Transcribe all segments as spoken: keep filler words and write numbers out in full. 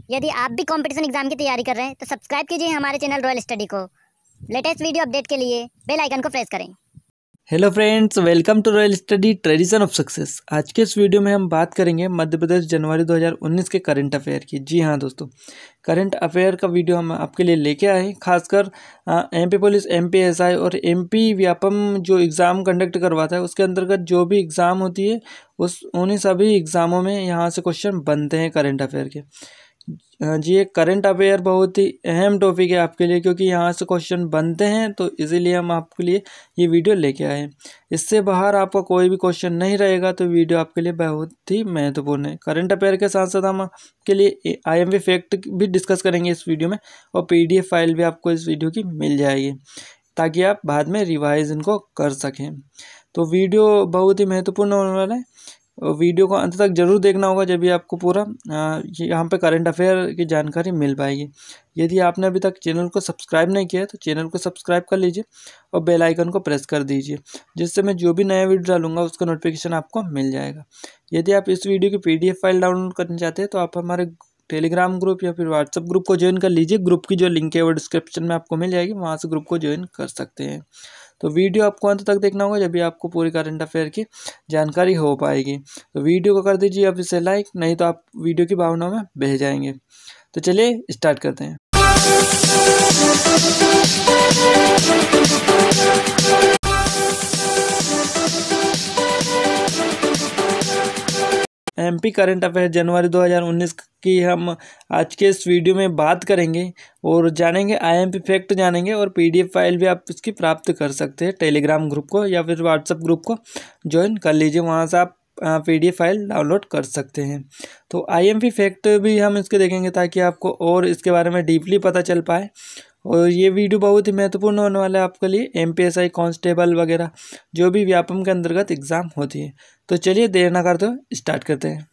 यदि आप भी कंपटीशन एग्जाम की तैयारी कर रहे हैं तो सब्सक्राइब कीजिए हमारे चैनल रॉयल स्टडी को। लेटेस्ट वीडियो अपडेट के लिए बेल आइकन को प्रेस करें। Hello friends, welcome to Royal Study tradition of success. आज के इस वीडियो में हम बात करेंगे मध्य प्रदेश जनवरी दो हज़ार उन्नीस के करंट अफेयर की। जी हाँ दोस्तों, करंट अफेयर का वीडियो हम आपके लिए लेके आए हैं। खासकर एमपी पुलिस, एमपी एसआई और एमपी व्यापम जो एग्ज़ाम कंडक्ट करवाता है उसके अंतर्गत जो भी एग्ज़ाम होती है उस उन्हीं सभी एग्ज़ामों में यहाँ से क्वेश्चन बनते हैं करंट अफेयर के। जी, ये करंट अफेयर बहुत ही अहम टॉपिक है आपके लिए, क्योंकि यहाँ से क्वेश्चन बनते हैं, तो इसीलिए हम आपके लिए ये वीडियो लेके आए हैं। इससे बाहर आपका कोई भी क्वेश्चन नहीं रहेगा तो वीडियो आपके लिए बहुत ही महत्वपूर्ण है। करंट अफेयर के साथ साथ हम आपके लिए आईएमपी फैक्ट भी डिस्कस करेंगे इस वीडियो में, और पीडीएफ फाइल भी आपको इस वीडियो की मिल जाएगी ताकि आप बाद में रिवाइज इनको कर सकें। तो वीडियो बहुत ही महत्वपूर्ण होने वाला है। वीडियो को अंत तक जरूर देखना होगा, जब भी आपको पूरा यहाँ पे करंट अफेयर की जानकारी मिल पाएगी। यदि आपने अभी तक चैनल को सब्सक्राइब नहीं किया है तो चैनल को सब्सक्राइब कर लीजिए और बेल आइकन को प्रेस कर दीजिए, जिससे मैं जो भी नया वीडियो डालूंगा उसका नोटिफिकेशन आपको मिल जाएगा। यदि आप इस वीडियो की पीडीएफ फाइल डाउनलोड करना चाहते हैं तो आप हमारे टेलीग्राम ग्रुप या फिर व्हाट्सएप ग्रुप को ज्वाइन कर लीजिए। ग्रुप की जो लिंक है वो डिस्क्रिप्शन में आपको मिल जाएगी, वहाँ से ग्रुप को ज्वाइन कर सकते हैं। तो वीडियो आपको अंत तक देखना होगा, जब भी आपको पूरी करंट अफेयर की जानकारी हो पाएगी। तो वीडियो को कर दीजिए अब इसे लाइक, नहीं तो आप वीडियो की भावनाओं में बह जाएंगे। तो चलिए स्टार्ट करते हैं। एमपी करंट अफेयर जनवरी दो हज़ार उन्नीस की हम आज के इस वीडियो में बात करेंगे और जानेंगे आईएमपी फैक्ट जानेंगे, और पीडीएफ फाइल भी आप इसकी प्राप्त कर सकते हैं। टेलीग्राम ग्रुप को या फिर व्हाट्सएप ग्रुप को ज्वाइन कर लीजिए, वहाँ से आप पीडीएफ फाइल डाउनलोड कर सकते हैं। तो आईएमपी फैक्ट भी हम इसके देखेंगे ताकि आपको और इसके बारे में डीपली पता चल पाए। और ये वीडियो बहुत ही महत्वपूर्ण होने वाला है आपके लिए, एमपीएसआई, कांस्टेबल वगैरह जो भी व्यापम के अंतर्गत एग्जाम होती है। तो चलिए देर ना करते हुए स्टार्ट करते हैं।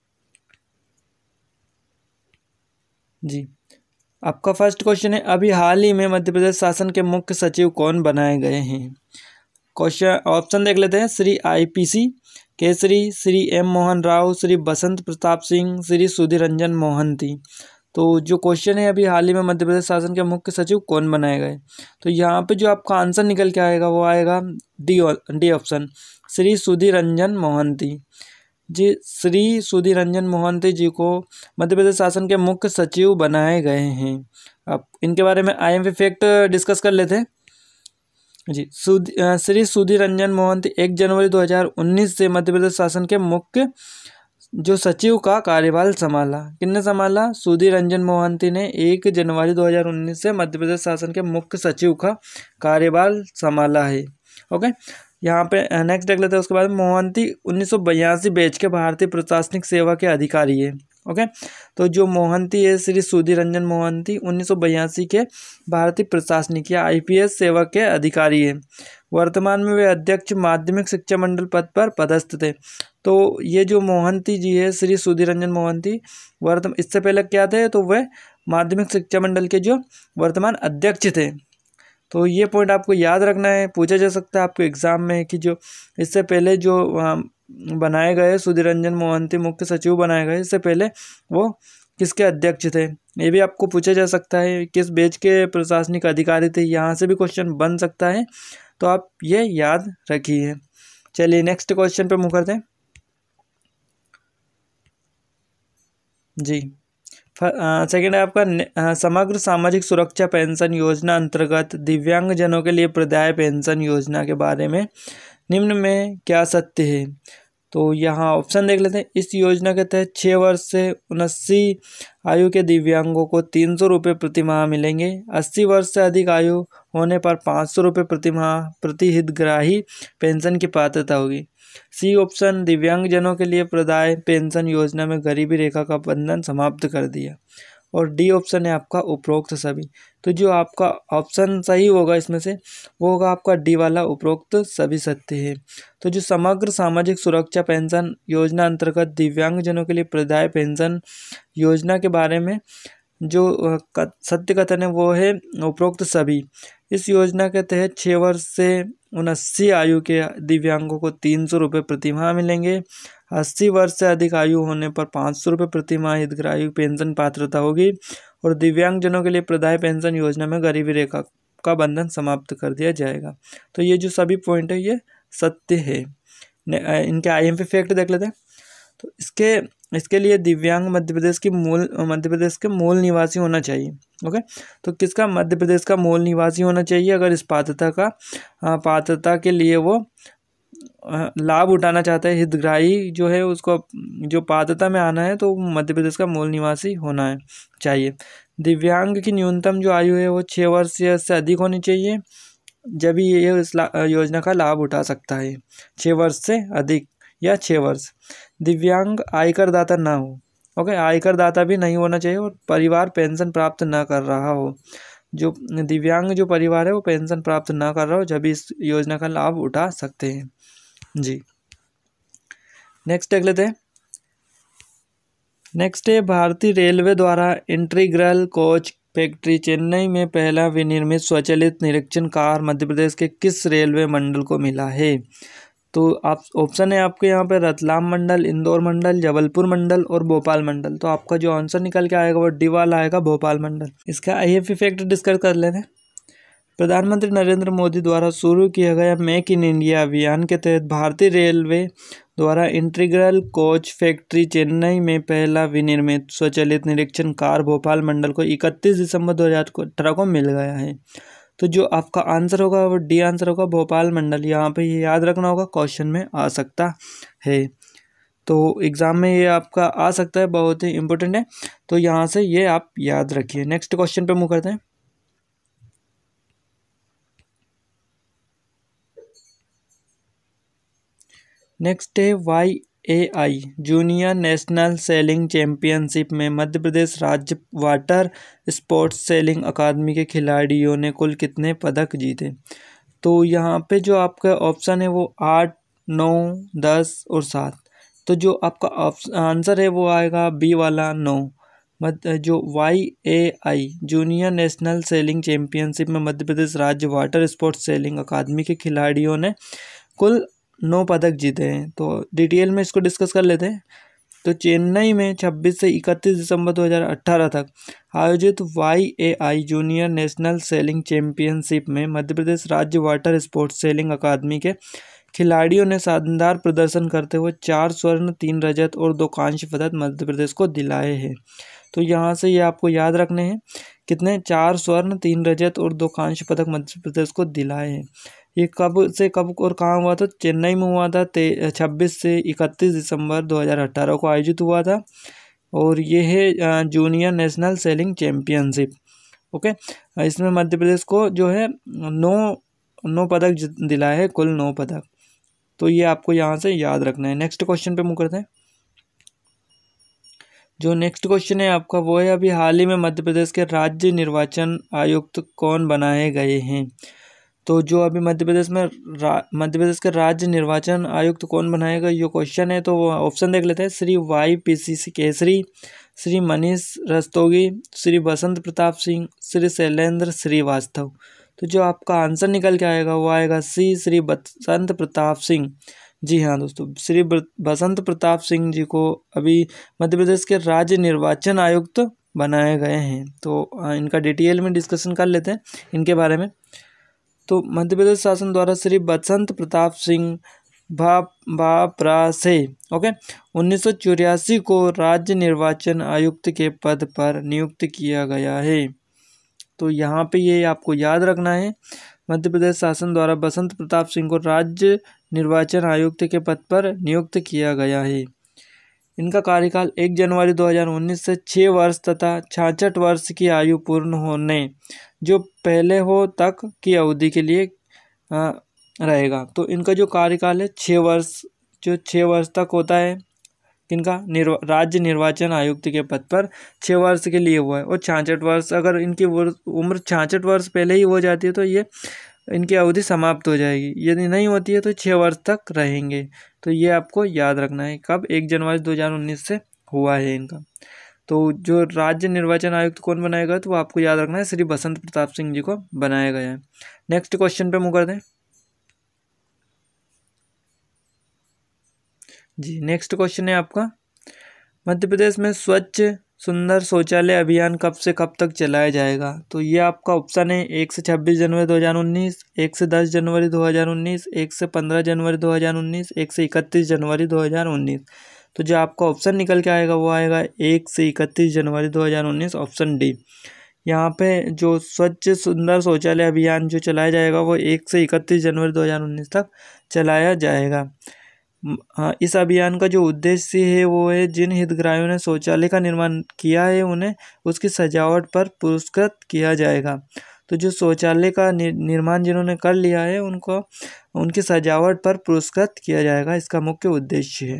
जी, आपका फर्स्ट क्वेश्चन है, अभी हाल ही में मध्य प्रदेश शासन के मुख्य सचिव कौन बनाए गए हैं? क्वेश्चन ऑप्शन देख लेते हैं। Shri IPC Kesari, Shri M Mohan Rao, Shri Basant Pratap Singh, Shri Sudhir Ranjan Mohanty. तो जो क्वेश्चन है, अभी हाल ही में मध्य प्रदेश शासन के मुख्य सचिव कौन बनाए गए, तो यहाँ पे जो आपका आंसर निकल के आएगा वो आएगा D D option, Shri Sudhir Ranjan Mohanty. Ji, Shri Sudhir Ranjan Mohanty ji को मध्य प्रदेश शासन के मुख्य सचिव बनाए गए हैं। अब इनके बारे में आईएमपी फैक्ट डिस्कस कर लेते हैं। जी, श्री सुधीर रंजन मोहंती एक जनवरी दो हज़ार उन्नीस से मध्य प्रदेश शासन के मुख्य जो सचिव का कार्यभार संभाला। किसने संभाला? सुधीर रंजन मोहंती ने एक जनवरी दो हज़ार उन्नीस से मध्य प्रदेश शासन के मुख्य सचिव का कार्यभार संभाला है। ओके, यहाँ पे नेक्स्ट देख लेते हैं। उसके बाद मोहंती उन्नीस सौ बयासी बैच के भारतीय प्रशासनिक सेवा के अधिकारी है। ओके, तो जो मोहंती है, श्री सुधीर रंजन मोहंती उन्नीस सौ बयासी के भारतीय प्रशासनिक या आईपीएस सेवा के अधिकारी है। वर्तमान में वे अध्यक्ष माध्यमिक शिक्षा मंडल पद पर पदस्थ थे। तो ये जो मोहंती जी है, श्री सुधीर रंजन मोहंती, वर्तमान इससे पहले क्या थे, तो वह माध्यमिक शिक्षा मंडल के जो वर्तमान अध्यक्ष थे। तो ये पॉइंट आपको याद रखना है, पूछा जा सकता है आपके एग्जाम में कि जो इससे पहले जो बनाए गए सुधीर रंजन मोहंती मुख्य सचिव बनाए गए, इससे पहले वो किसके अध्यक्ष थे, ये भी आपको पूछा जा सकता है। किस बेच के प्रशासनिक अधिकारी थे, यहाँ से भी क्वेश्चन बन सकता है, तो आप ये याद रखिए। चलिए नेक्स्ट क्वेश्चन पे मूव करते हैं। जी, सेकेंड है आपका, समग्र सामाजिक सुरक्षा पेंशन योजना अंतर्गत दिव्यांगजनों के लिए प्रदाय पेंशन योजना के बारे में निम्न में क्या सत्य है? तो यहाँ ऑप्शन देख लेते हैं। इस योजना के तहत छः वर्ष से उनासी आयु के दिव्यांगों को तीन सौ रुपये प्रति माह मिलेंगे। अस्सी वर्ष से अधिक आयु होने पर पाँच सौ रुपये प्रति माह प्रति हितग्राही पेंशन की पात्रता होगी। सी ऑप्शन, दिव्यांगजनों के लिए प्रदाय पेंशन योजना में गरीबी रेखा का बंधन समाप्त कर दिया। और डी ऑप्शन है आपका उपरोक्त सभी। तो जो आपका ऑप्शन सही होगा इसमें से वो होगा आपका डी वाला, उपरोक्त सभी सत्य है। तो जो समग्र सामाजिक सुरक्षा पेंशन योजना अंतर्गत दिव्यांगजनों के लिए प्रदाय पेंशन योजना के बारे में जो सत्य कथन है वो है उपरोक्त सभी। इस योजना के तहत छः वर्ष से उनासी आयु के दिव्यांगों को तीन सौ रुपये प्रति माह मिलेंगे। अस्सी वर्ष से अधिक आयु होने पर पाँच सौ रुपये प्रति माह हितग्राही पेंशन पात्रता होगी और दिव्यांगजनों के लिए प्रदाय पेंशन योजना में गरीबी रेखा का बंधन समाप्त कर दिया जाएगा। तो ये जो सभी पॉइंट है ये सत्य है। इनके आईएमपी फैक्ट देख लेते हैं। तो इसके इसके लिए दिव्यांग मध्य प्रदेश की मूल मध्य प्रदेश के मूल निवासी होना चाहिए। ओके, तो किसका? मध्य प्रदेश का मूल निवासी होना चाहिए अगर इस पात्रता का पात्रता के लिए वो लाभ उठाना चाहता है। हितग्राही जो है उसको जो पात्रता में आना है तो मध्य प्रदेश का मूल निवासी होना है चाहिए। दिव्यांग की न्यूनतम जो आयु है वो छः वर्ष या से अधिक होनी चाहिए, जब ये इस योजना का लाभ उठा सकता है। छः वर्ष से अधिक या छः वर्ष। दिव्यांग आयकर दाता ना हो। ओके, आयकर दाता भी नहीं होना चाहिए और परिवार पेंशन प्राप्त ना कर रहा हो। जो दिव्यांग जो परिवार है वो पेंशन प्राप्त ना कर रहा हो जब इस योजना का लाभ उठा सकते हैं जी। नेक्स्ट देख लेते हैं। नेक्स्ट है भारतीय रेलवे द्वारा इंटीग्रल कोच फैक्ट्री चेन्नई में पहला विनिर्मित स्वचालित निरीक्षण कार मध्य प्रदेश के किस रेलवे मंडल को मिला है? तो आप ऑप्शन है आपके यहाँ पे रतलाम मंडल, इंदौर मंडल, जबलपुर मंडल और भोपाल मंडल। तो आपका जो आंसर निकल के आएगा वो डी वाला आएगा, भोपाल मंडल। इसका आईएफपी फैक्ट डिस्कस कर लेते हैं। प्रधानमंत्री नरेंद्र मोदी द्वारा शुरू किया गया मेक इन इंडिया अभियान के तहत भारतीय रेलवे द्वारा इंटीग्रल कोच फैक्ट्री चेन्नई में पहला विनिर्मित स्वचालित निरीक्षण कार भोपाल मंडल को इकतीस दिसंबर दो हज़ार अठारह को मिल गया है। तो जो आपका आंसर होगा वो डी आंसर होगा, भोपाल मंडल। यहाँ पे ये याद रखना होगा, क्वेश्चन में आ सकता है। तो एग्ज़ाम में ये आपका आ सकता है, बहुत ही इंपॉर्टेंट है। तो यहाँ से ये आप याद रखिए। नेक्स्ट क्वेश्चन पे मूव करते हैं। नेक्स्ट है Y A I junior national sailing championship में मध्य प्रदेश राज्य वाटर स्पोर्ट्स सेलिंग अकादमी के खिलाड़ियों ने कुल कितने पदक जीते? तो यहाँ पे जो आपका ऑप्शन है वो आठ, नौ, दस और सात। तो जो आपका आंसर है वो आएगा बी वाला, नौ। मध्य जो Y A I junior national sailing championship में मध्य प्रदेश राज्य वाटर स्पोर्ट्स सेलिंग अकादमी के खिलाड़ियों ने कुल नौ पदक जीते हैं। तो डिटेल में इसको डिस्कस कर लेते हैं। तो चेन्नई में छब्बीस से इकतीस दिसंबर दो हज़ार अठारह तक आयोजित Y A I junior national sailing championship में मध्य प्रदेश राज्य वाटर स्पोर्ट्स सेलिंग अकादमी के खिलाड़ियों ने शानदार प्रदर्शन करते हुए चार स्वर्ण, तीन रजत और दो कांस्य पदक मध्य प्रदेश को दिलाए हैं। तो यहाँ से ये आपको याद रखने हैं, कितने? चार स्वर्ण, तीन रजत और दो कांस्य पदक मध्य प्रदेश को दिलाए हैं। ये कब से कब और कहाँ हुआ था? चेन्नई में हुआ था, ते छब्बीस से इकतीस दिसंबर दो हज़ार अठारह को आयोजित हुआ था। और ये है junior national sailing championship. Okay, इसमें मध्य प्रदेश को जो है नौ नौ पदक दिलाए हैं, कुल नौ पदक। तो ये आपको यहाँ से याद रखना है। नेक्स्ट क्वेश्चन पे मूव करते हैं। जो नेक्स्ट क्वेश्चन है आपका वो है, अभी हाल ही में मध्य प्रदेश के राज्य निर्वाचन आयुक्त कौन बनाए गए हैं? तो जो अभी मध्य प्रदेश में मध्य प्रदेश के राज्य निर्वाचन आयुक्त कौन बनाएगा, ये क्वेश्चन है। तो वो ऑप्शन देख लेते हैं। Shri Y P C C Kesari, Shri Manish Rastogi, Shri Basant Pratap Singh, Shri Shailendra Srivastava. तो जो आपका आंसर निकल के आएगा वो आएगा सी, श्री बसंत प्रताप सिंह। जी हाँ दोस्तों, श्री बसंत प्रताप सिंह जी को अभी मध्य प्रदेश के राज्य निर्वाचन आयुक्त बनाए गए हैं। तो इनका डिटेल में डिस्कशन कर लेते हैं इनके बारे में। तो मध्य प्रदेश शासन द्वारा श्री बसंत प्रताप सिंह भापरा से ओके उन्नीस सौ चौरासी को राज्य निर्वाचन आयुक्त के पद पर नियुक्त किया गया है। तो यहाँ पे ये आपको याद रखना है, मध्य प्रदेश शासन द्वारा बसंत प्रताप सिंह को राज्य निर्वाचन आयुक्त के पद पर नियुक्त किया गया है। इनका कार्यकाल एक जनवरी दो हज़ार उन्नीस से छः वर्ष तथा छियासठ वर्ष की आयु पूर्ण होने जो पहले हो तक की अवधि के लिए आ, रहेगा। तो इनका जो कार्यकाल है छः वर्ष जो छः वर्ष तक होता है, किनका निर्वा राज्य निर्वाचन आयुक्त के पद पर छः वर्ष के लिए हुआ है। और छियासठ वर्ष अगर इनकी उम्र छियासठ वर्ष पहले ही हो जाती है तो ये इनकी अवधि समाप्त हो जाएगी, यदि नहीं होती है तो छः वर्ष तक रहेंगे। तो ये आपको याद रखना है, कब एक जनवरी दो हज़ार उन्नीस से हुआ है इनका। तो जो राज्य निर्वाचन आयुक्त कौन बनाएगा तो वो आपको याद रखना है, श्री बसंत प्रताप सिंह जी को बनाया गया है। नेक्स्ट क्वेश्चन पे मूव करते हैं। जी, नेक्स्ट क्वेश्चन है आपका, मध्य प्रदेश में स्वच्छ सुंदर शौचालय अभियान कब से कब तक चलाया जाएगा? तो ये आपका ऑप्शन है एक से छब्बीस जनवरी दो हज़ार उन्नीस, एक से दस जनवरी दो हज़ार उन्नीस, एक से पंद्रह जनवरी दो हज़ार उन्नीस, एक से इकतीस जनवरी दो हज़ार उन्नीस। तो जो आपका ऑप्शन निकल के आएगा वो आएगा एक से इकतीस जनवरी दो हज़ार उन्नीस, ऑप्शन डी। यहाँ पे जो स्वच्छ सुंदर शौचालय अभियान जो चलाया जाएगा वो एक से इकतीस जनवरी दो हज़ार उन्नीस तक चलाया जाएगा। हाँ, इस अभियान का जो उद्देश्य है वो है जिन हितग्राहियों ने शौचालय का निर्माण किया है उन्हें उसकी सजावट पर पुरस्कृत किया जाएगा। तो जो शौचालय का निर्माण जिन्होंने कर लिया है उनको उनकी सजावट पर पुरस्कृत किया जाएगा, इसका मुख्य उद्देश्य है।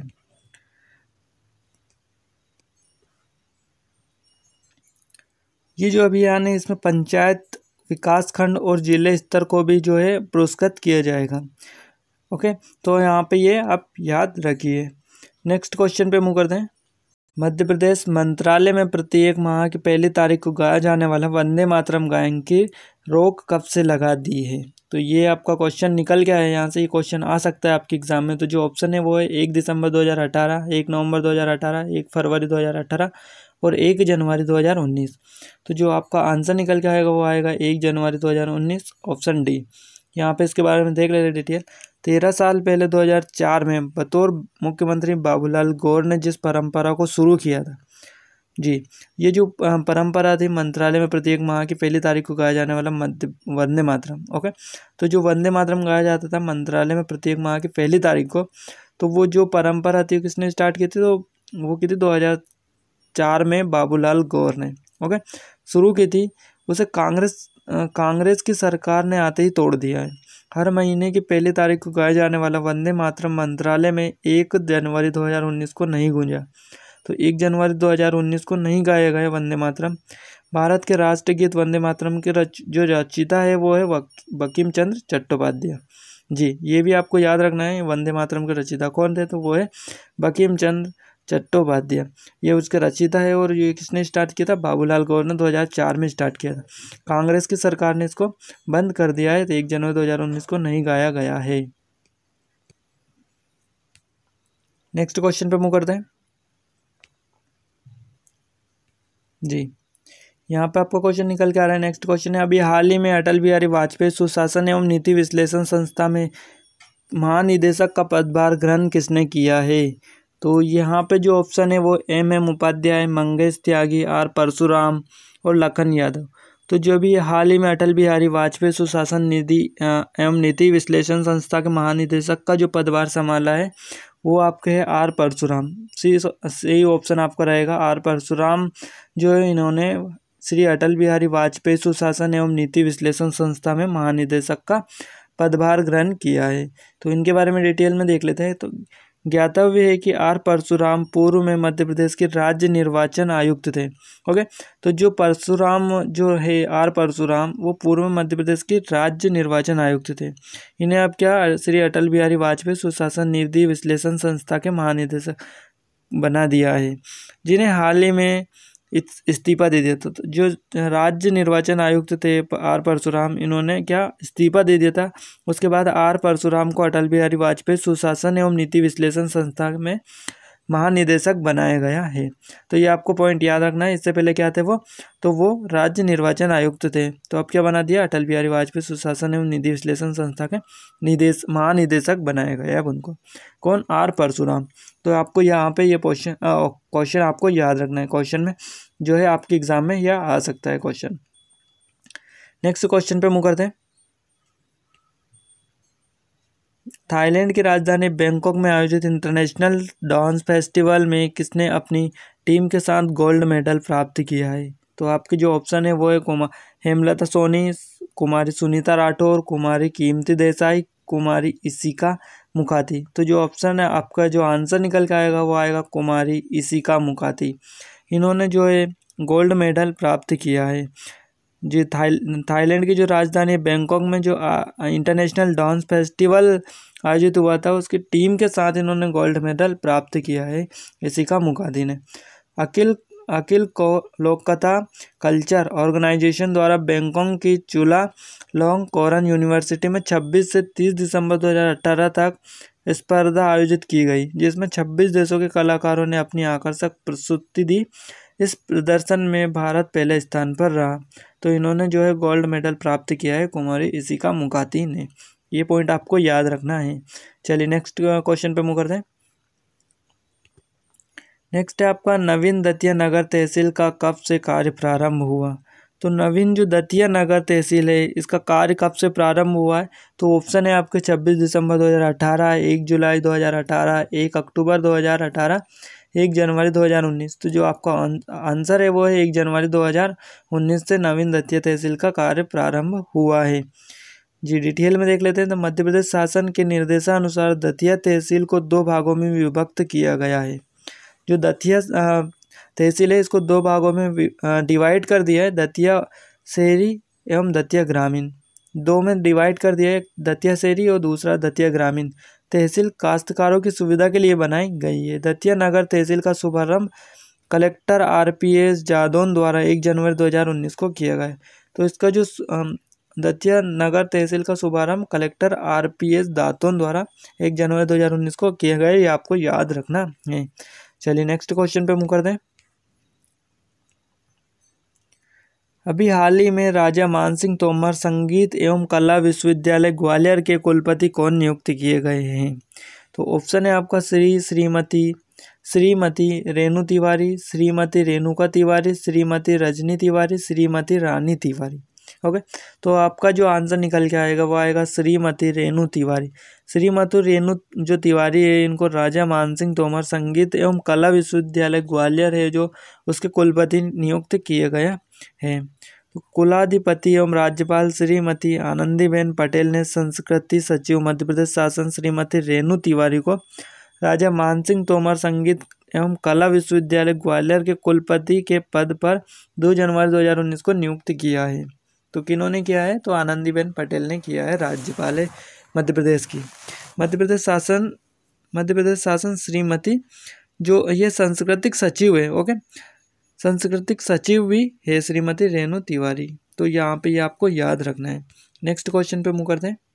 ये जो अभियान है इसमें पंचायत, विकास खंड और जिले स्तर को भी जो है पुरस्कृत किया जाएगा। ओके, तो यहाँ पे ये आप याद रखिए। नेक्स्ट क्वेश्चन पे मूव करते हैं। मध्य प्रदेश मंत्रालय में प्रत्येक माह की पहली तारीख को गाया जाने वाला वंदे मातरम गायन की रोक कब से लगा दी है? तो ये आपका क्वेश्चन निकल गया है, यहाँ से ये क्वेश्चन आ सकता है आपके एग्जाम में। तो जो ऑप्शन है वो है एक दिसंबर दो हज़ार अठारह, एक नवंबर दो हज़ार अठारह, एक फरवरी दो हज़ार अठारह और एक जनवरी दो हज़ार उन्नीस। तो जो आपका आंसर निकल के आएगा वो आएगा एक जनवरी दो हज़ार उन्नीस, ऑप्शन डी। यहाँ पे इसके बारे में देख लेते डिटेल। तेरह साल पहले दो हज़ार चार में बतौर मुख्यमंत्री बाबूलाल गौर ने जिस परंपरा को शुरू किया था, जी, ये जो परंपरा थी मंत्रालय में प्रत्येक माह की पहली तारीख को गाया जाने वाला मध्य वंदे मातरम। ओके, तो जो वंदे मातरम गाया जाता था मंत्रालय में प्रत्येक माह की पहली तारीख को, तो वो जो परंपरा थी किसने स्टार्ट की थी? तो वो की थी दो हज़ार चार में बाबूलाल गौर ने ओके शुरू की थी। उसे कांग्रेस कांग्रेस की सरकार ने आते ही तोड़ दिया है। हर महीने की पहली तारीख को गाया जाने वाला वंदे मातरम मंत्रालय में एक जनवरी दो हज़ार उन्नीस को नहीं गूंजा। तो एक जनवरी दो हज़ार उन्नीस को नहीं गाया गया वंदे मातरम। भारत के राष्ट्रगीत वंदे मातरम के रच जो रचिता है वो है बंकिम चंद्र चट्टोपाध्याय। जी, ये भी आपको याद रखना है, वंदे मातरम के रचिता कौन थे? तो वो है बंकिम चंद्र चट्टोपाध्याय, ये उसका रचिता है। और ये किसने स्टार्ट किया था? बाबूलाल गौर ने दो हज़ार चार में स्टार्ट किया था। कांग्रेस की सरकार ने इसको बंद कर दिया है, तो एक जनवरी दो हज़ार उन्नीस को नहीं गाया गया है। नेक्स्ट क्वेश्चन पे मूव करते हैं। जी, यहाँ पे आपको क्वेश्चन निकल के आ रहा है। नेक्स्ट क्वेश्चन है, अभी हाल ही में अटल बिहारी वाजपेयी सुशासन एवं नीति विश्लेषण संस्था में महानिदेशक का पदभार ग्रहण किसने किया है? तो यहाँ पे जो ऑप्शन है वो M M Upadhyay, Mangesh Tyagi, R Parshuram और लखन यादव। तो जो भी हाल ही में अटल बिहारी वाजपेयी सुशासन निधि एवं नीति विश्लेषण संस्था के महानिदेशक का जो पदभार संभाला है वो आपके है आर परशुराम। सी सही ऑप्शन आपका रहेगा आर परशुराम। जो है इन्होंने श्री अटल बिहारी वाजपेयी सुशासन एवं नीति विश्लेषण संस्था में महानिदेशक का पदभार ग्रहण किया है। तो इनके बारे में डिटेल में देख लेते हैं। तो ज्ञातव्य है कि आर परशुराम पूर्व में मध्य प्रदेश के राज्य निर्वाचन आयुक्त थे। ओके, तो जो परशुराम जो है आर परशुराम वो पूर्व में मध्य प्रदेश के राज्य निर्वाचन आयुक्त थे। इन्हें अब क्या श्री अटल बिहारी वाजपेयी सुशासन निधि विश्लेषण संस्था के महानिदेशक बना दिया है, जिन्हें हाल ही में इस्तीफा दे दिया था। तो जो राज्य निर्वाचन आयुक्त थे आर परशुराम, इन्होंने क्या इस्तीफा दे दिया था। उसके बाद आर परशुराम को अटल बिहारी वाजपेयी सुशासन एवं नीति विश्लेषण संस्था में महानिदेशक बनाया गया है। तो ये आपको पॉइंट याद रखना है। इससे पहले क्या थे वो? तो वो राज्य निर्वाचन आयुक्त थे। तो अब क्या बना दिया? अटल बिहारी वाजपेयी सुशासन एवं निधि विश्लेषण संस्था के निदेश महानिदेशक बनाया गया अब उनको। कौन? आर परशुराम। तो आपको यहाँ पे ये क्वेश्चन क्वेश्चन आपको याद रखना है। क्वेश्चन में जो है आपके एग्जाम में यह आ सकता है क्वेश्चन। नेक्स्ट क्वेश्चन पे मूव करते हैं। थाईलैंड की राजधानी बैंकॉक में आयोजित इंटरनेशनल डांस फेस्टिवल में किसने अपनी टीम के साथ गोल्ड मेडल प्राप्त किया है? तो आपके जो ऑप्शन है वो है कुमार हेमलता सोनी, कुमारी सुनीता राठौर, कुमारी कीमती देसाई, कुमारी इशिका मुखाती। तो जो ऑप्शन है आपका जो आंसर निकल के आएगा वो आएगा कुमारी इशिका मुखाती। इन्होंने जो है गोल्ड मेडल प्राप्त किया है। जी, थाई थाईलैंड की जो राजधानी बैंकॉक में जो इंटरनेशनल डांस फेस्टिवल आयोजित हुआ था उसकी टीम के साथ इन्होंने गोल्ड मेडल प्राप्त किया है इशिका मुखाती ने। अखिल अखिल को लोककथा कल्चर ऑर्गेनाइजेशन द्वारा बैंकॉक की चुला लॉन्ग कोरन यूनिवर्सिटी में छब्बीस से तीस दिसंबर दो हज़ार अठारह तक स्पर्धा आयोजित की गई जिसमें छब्बीस देशों के कलाकारों ने अपनी आकर्षक प्रस्तुति दी। इस प्रदर्शन में भारत पहले स्थान पर रहा। तो इन्होंने जो है गोल्ड मेडल प्राप्त किया है, कुमारी इशिका मुकाती ने। ये पॉइंट आपको याद रखना है। चलिए नेक्स्ट क्वेश्चन पे मूव करते हैं। नेक्स्ट है आपका नवीन दतिया नगर तहसील का कब से कार्य प्रारंभ हुआ। तो नवीन जो दतिया नगर तहसील है इसका कार्य कब से प्रारंभ हुआ है। तो ऑप्शन है आपके छब्बीस दिसंबर दो हज़ार अठारह, एक जुलाई दो हज़ार अठारह, एक अक्टूबर दो हज़ार अठारह, एक जनवरी दो हज़ार उन्नीस। तो जो आपका आंसर है वो है एक जनवरी दो हज़ार उन्नीस से नवीन दतिया तहसील का कार्य प्रारंभ हुआ है। जी डिटेल में देख लेते हैं। तो मध्य प्रदेश शासन के निर्देशानुसार दतिया तहसील को दो भागों में विभक्त किया गया है। जो दतिया तहसील है इसको दो भागों में डिवाइड कर दिया है, दतिया शहरी एवं दतिया ग्रामीण। दो में डिवाइड कर दिया है, दतिया शहरी और दूसरा दतिया ग्रामीण। तहसील काश्तकारों की सुविधा के लिए बनाई गई है। दतिया नगर तहसील का शुभारंभ collector R P S Jadaun द्वारा एक जनवरी दो हज़ार उन्नीस को किया गया है। तो इसका जो दतिया नगर तहसील का शुभारंभ कलेक्टर आर पी एस दातोन द्वारा एक जनवरी दो हज़ार उन्नीस को किया गया है, ये आपको याद रखना है। चलिए नेक्स्ट क्वेश्चन पे मूव करते हैं। अभी हाल ही में राजा मानसिंह तोमर संगीत एवं कला विश्वविद्यालय ग्वालियर के कुलपति कौन नियुक्त किए गए हैं। तो ऑप्शन है आपका श्री, श्रीमती, श्रीमती रेणु तिवारी, श्रीमती रेणुका तिवारी, श्रीमती रजनी तिवारी, श्रीमती रानी तिवारी। ओके, तो आपका जो आंसर निकल के आएगा वो आएगा श्रीमती रेणु तिवारी। श्रीमती रेणु जो तिवारी है इनको राजा मानसिंह तोमर संगीत एवं कला विश्वविद्यालय ग्वालियर है जो उसके कुलपति नियुक्त किए गया है। तो कुलाधिपति एवं राज्यपाल श्रीमती आनंदीबेन पटेल ने संस्कृति सचिव मध्य प्रदेश शासन श्रीमती रेणु तिवारी को राजा मानसिंह तोमर संगीत एवं कला विश्वविद्यालय ग्वालियर के कुलपति के पद पर दो जनवरी दो हज़ार उन्नीस को नियुक्त किया है। तो किन्होंने किया है, तो आनंदीबेन पटेल ने किया है, राज्यपाल है मध्य प्रदेश की। मध्य प्रदेश शासन मध्य प्रदेश शासन श्रीमती जो ये सांस्कृतिक सचिव है, ओके, सांस्कृतिक सचिव भी है श्रीमती रेणु तिवारी। तो यहाँ पे ये आपको याद रखना है। नेक्स्ट क्वेश्चन पे मूव करते हैं।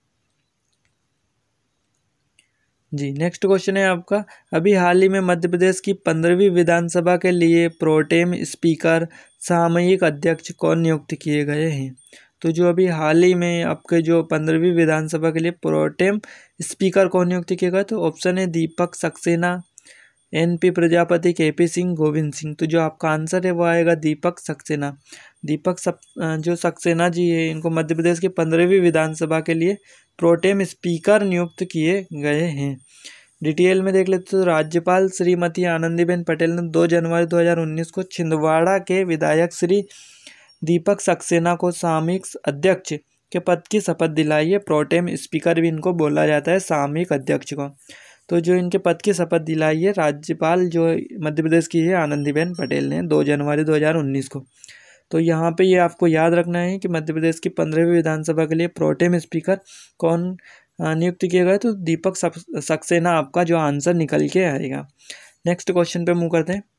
जी नेक्स्ट क्वेश्चन है आपका, अभी हाल ही में मध्य प्रदेश की पंद्रहवीं विधानसभा के लिए प्रोटेम स्पीकर सामयिक अध्यक्ष कौन नियुक्त किए गए हैं। तो जो अभी हाल ही में आपके जो पंद्रहवीं विधानसभा के लिए प्रोटेम स्पीकर कौन नियुक्त किए गए, तो ऑप्शन है Deepak Saxena, N P Prajapati, K P Singh, Govind Singh. तो जो आपका आंसर है वो आएगा दीपक सक्सेना। दीपक सब जो सक्सेना जी है इनको मध्य प्रदेश की पंद्रहवीं विधानसभा के लिए प्रोटेम स्पीकर नियुक्त किए गए हैं। डिटेल में देख लेते तो राज्यपाल श्रीमती आनंदीबेन पटेल ने दो जनवरी दो हज़ार उन्नीस को छिंदवाड़ा के विधायक श्री दीपक सक्सेना को सामयिक अध्यक्ष के पद की शपथ दिलाई है। प्रोटेम स्पीकर भी इनको बोला जाता है, सामयिक अध्यक्ष को। तो जो इनके पद की शपथ दिलाई है राज्यपाल जो मध्य प्रदेश की है आनंदीबेन पटेल ने दो जनवरी दो हज़ार उन्नीस को। तो यहाँ पे ये आपको याद रखना है कि मध्य प्रदेश की पंद्रहवीं विधानसभा के लिए प्रोटेम स्पीकर कौन नियुक्त किया गया, तो दीपक सक्सेना आपका जो आंसर निकल के आएगा। नेक्स्ट क्वेश्चन पे मूव करते हैं।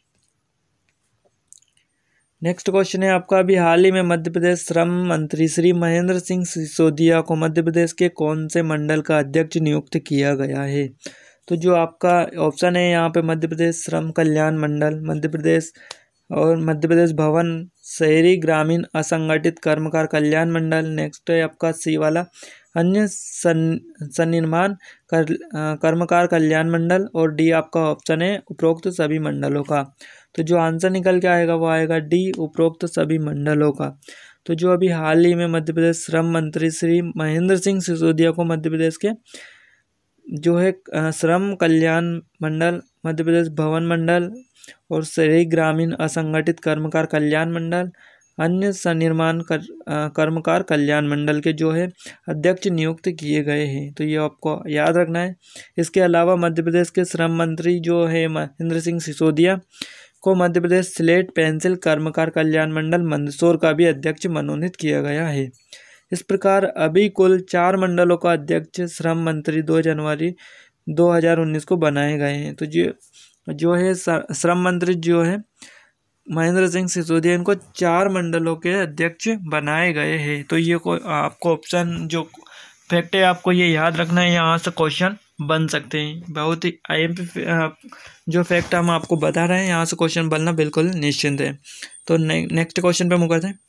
नेक्स्ट क्वेश्चन है आपका, अभी हाल ही में मध्य प्रदेश श्रम मंत्री श्री महेंद्र सिंह सिसोदिया को मध्य प्रदेश के कौन से मंडल का अध्यक्ष नियुक्त किया गया है। तो जो आपका ऑप्शन है यहाँ पे मध्य प्रदेश श्रम कल्याण मंडल, मध्य प्रदेश और मध्य प्रदेश भवन शहरी ग्रामीण असंगठित कर्मकार कल्याण मंडल। नेक्स्ट है आपका सी वाला अन्य सन्निर्माण कर, कर्मकार कल्याण मंडल, और डी आपका ऑप्शन है उपरोक्त सभी मंडलों का। तो जो आंसर निकल के आएगा वो आएगा डी, उपरोक्त सभी मंडलों का। तो जो अभी हाल ही में मध्य प्रदेश श्रम मंत्री श्री महेंद्र सिंह सिसोदिया को मध्य प्रदेश के जो है श्रम कल्याण मंडल, मध्य प्रदेश भवन मंडल और शहरी ग्रामीण असंगठित कर्मकार कल्याण मंडल, अन्य सन्निर्माण कर, कर्मकार कल्याण मंडल के जो है अध्यक्ष नियुक्त किए गए हैं। तो ये आपको याद रखना है। इसके अलावा मध्य प्रदेश के श्रम मंत्री जो है महेंद्र सिंह सिसोदिया को मध्य प्रदेश स्लेट पेंसिल कर्मकार कल्याण मंडल मंदसौर का भी अध्यक्ष मनोनीत किया गया है। इस प्रकार अभी कुल चार मंडलों का अध्यक्ष श्रम मंत्री दो जनवरी दो हज़ार उन्नीस को बनाए गए हैं। तो जो जो है श्रम मंत्री जो है महेंद्र सिंह सिसोदिया इनको चार मंडलों के अध्यक्ष बनाए गए हैं। तो ये को आपको ऑप्शन जो फैक्ट है आपको ये याद रखना है, यहाँ से क्वेश्चन बन सकते हैं। बहुत ही आईएमपी जो फैक्ट हम आपको बता रहे हैं, यहाँ से क्वेश्चन बनना बिल्कुल निश्चिंत है। तो ने, नेक्स्ट क्वेश्चन पे मूव करते हैं।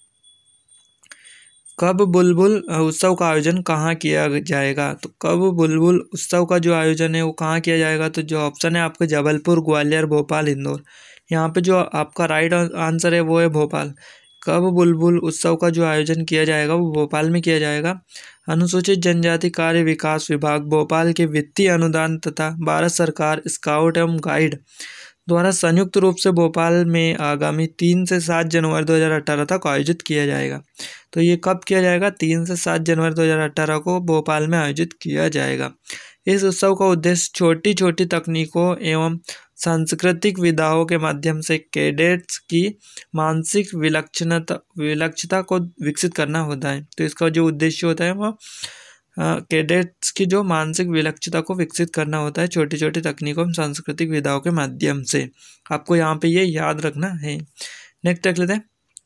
कब बुलबुल उत्सव का आयोजन कहाँ किया जाएगा? तो कब बुलबुल उत्सव का जो आयोजन है वो कहाँ किया जाएगा? तो जो ऑप्शन है आपके जबलपुर, ग्वालियर, भोपाल, इंदौर। यहाँ पे जो आपका राइट आंसर है वो है भोपाल। कब बुलबुल उत्सव का जो आयोजन किया जाएगा वो भोपाल में किया जाएगा। अनुसूचित जनजाति कार्य विकास विभाग भोपाल के वित्तीय अनुदान तथा भारत सरकार स्काउट एवं गाइड द्वारा संयुक्त रूप से भोपाल में आगामी तीन से सात जनवरी दो हज़ार अठारह तक आयोजित किया जाएगा। तो ये कब किया जाएगा? तीन से सात जनवरी दो हज़ार अठारह को भोपाल में आयोजित किया जाएगा। इस उत्सव का उद्देश्य छोटी छोटी तकनीकों एवं सांस्कृतिक विधाओं के माध्यम से कैडेट्स की मानसिक विलक्षणता विलक्षणता को विकसित करना होता है। तो इसका जो उद्देश्य होता है वो कैडेट्स की जो मानसिक विलक्षणता को विकसित करना होता है छोटी छोटी तकनीकों एवं सांस्कृतिक विधाओं के माध्यम से। आपको यहाँ पे ये याद रखना है। नेक्स्ट देख लेते हैं।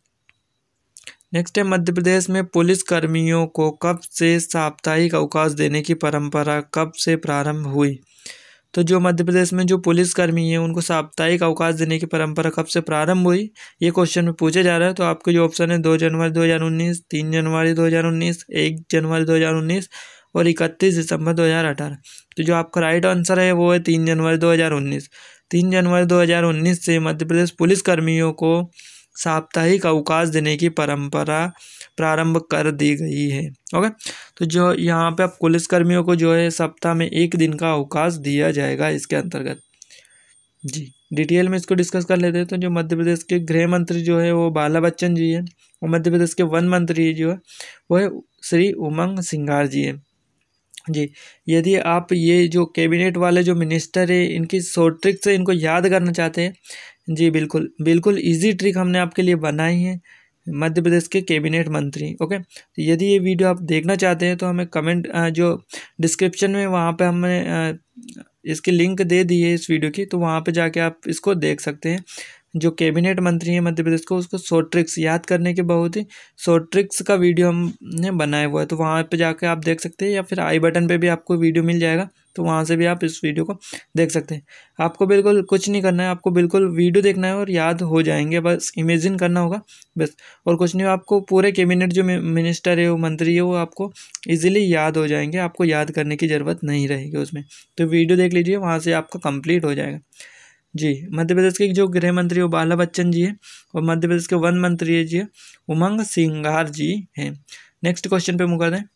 नेक्स्ट है मध्य प्रदेश में पुलिस कर्मियों को कब से साप्ताहिक अवकाश देने की परंपरा कब से प्रारंभ हुई? तो जो मध्य प्रदेश में जो पुलिसकर्मी हैं उनको साप्ताहिक अवकाश देने की परंपरा कब से प्रारंभ हुई, ये क्वेश्चन में पूछा जा रहा है। तो आपके जो ऑप्शन है दो जनवरी दो हज़ार उन्नीस, तीन जनवरी दो हज़ार उन्नीस, एक जनवरी दो हज़ार उन्नीस और इकतीस दिसंबर दो हज़ार अठारह। तो जो आपका राइट आंसर है वो है तीन जनवरी दो हज़ार उन्नीस। तीन जनवरी दो हज़ार उन्नीस से मध्य प्रदेश पुलिसकर्मियों को साप्ताहिक अवकाश देने की परंपरा प्रारंभ कर दी गई है। ओके, तो जो यहाँ पे आप पुलिसकर्मियों को जो है सप्ताह में एक दिन का अवकाश दिया जाएगा इसके अंतर्गत। जी डिटेल में इसको डिस्कस कर लेते हैं। तो जो मध्य प्रदेश के गृह मंत्री जो है वो बाला बच्चन जी है और मध्य प्रदेश के वन मंत्री जो है वो है श्री उमंग सिंगार जी है। जी यदि आप ये जो कैबिनेट वाले जो मिनिस्टर है इनकी शॉर्ट ट्रिक से इनको याद करना चाहते हैं, जी बिल्कुल बिल्कुल इजी ट्रिक हमने आपके लिए बनाई है, मध्य प्रदेश के कैबिनेट मंत्री। ओके, तो यदि ये वीडियो आप देखना चाहते हैं तो हमें कमेंट जो डिस्क्रिप्शन में वहाँ पे हमने इसकी लिंक दे दी है इस वीडियो की, तो वहाँ पे जाके आप इसको देख सकते हैं। जो कैबिनेट मंत्री है मध्य प्रदेश को उसको शॉर्ट ट्रिक्स याद करने के बहुत ही शॉर्ट ट्रिक्स का वीडियो हमने बनाया हुआ है, तो वहाँ पे जाके आप देख सकते हैं या फिर आई बटन पे भी आपको वीडियो मिल जाएगा, तो वहाँ से भी आप इस वीडियो को देख सकते हैं। आपको बिल्कुल कुछ नहीं करना है, आपको बिल्कुल वीडियो देखना है और याद हो जाएंगे, बस इमेजिन करना होगा बस, और कुछ नहीं। आपको पूरे कैबिनेट जो मिनिस्टर है वो मंत्री है वो आपको ईजिली याद हो जाएंगे, आपको याद करने की ज़रूरत नहीं रहेगी उसमें। तो वीडियो देख लीजिए, वहाँ से आपका कंप्लीट हो जाएगा। जी मध्य प्रदेश के जो गृह मंत्री वो बाला बच्चन जी है और मध्य प्रदेश के वन मंत्री जी उमंग सिंगार जी हैं। नेक्स्ट क्वेश्चन पे मूव करते हैं।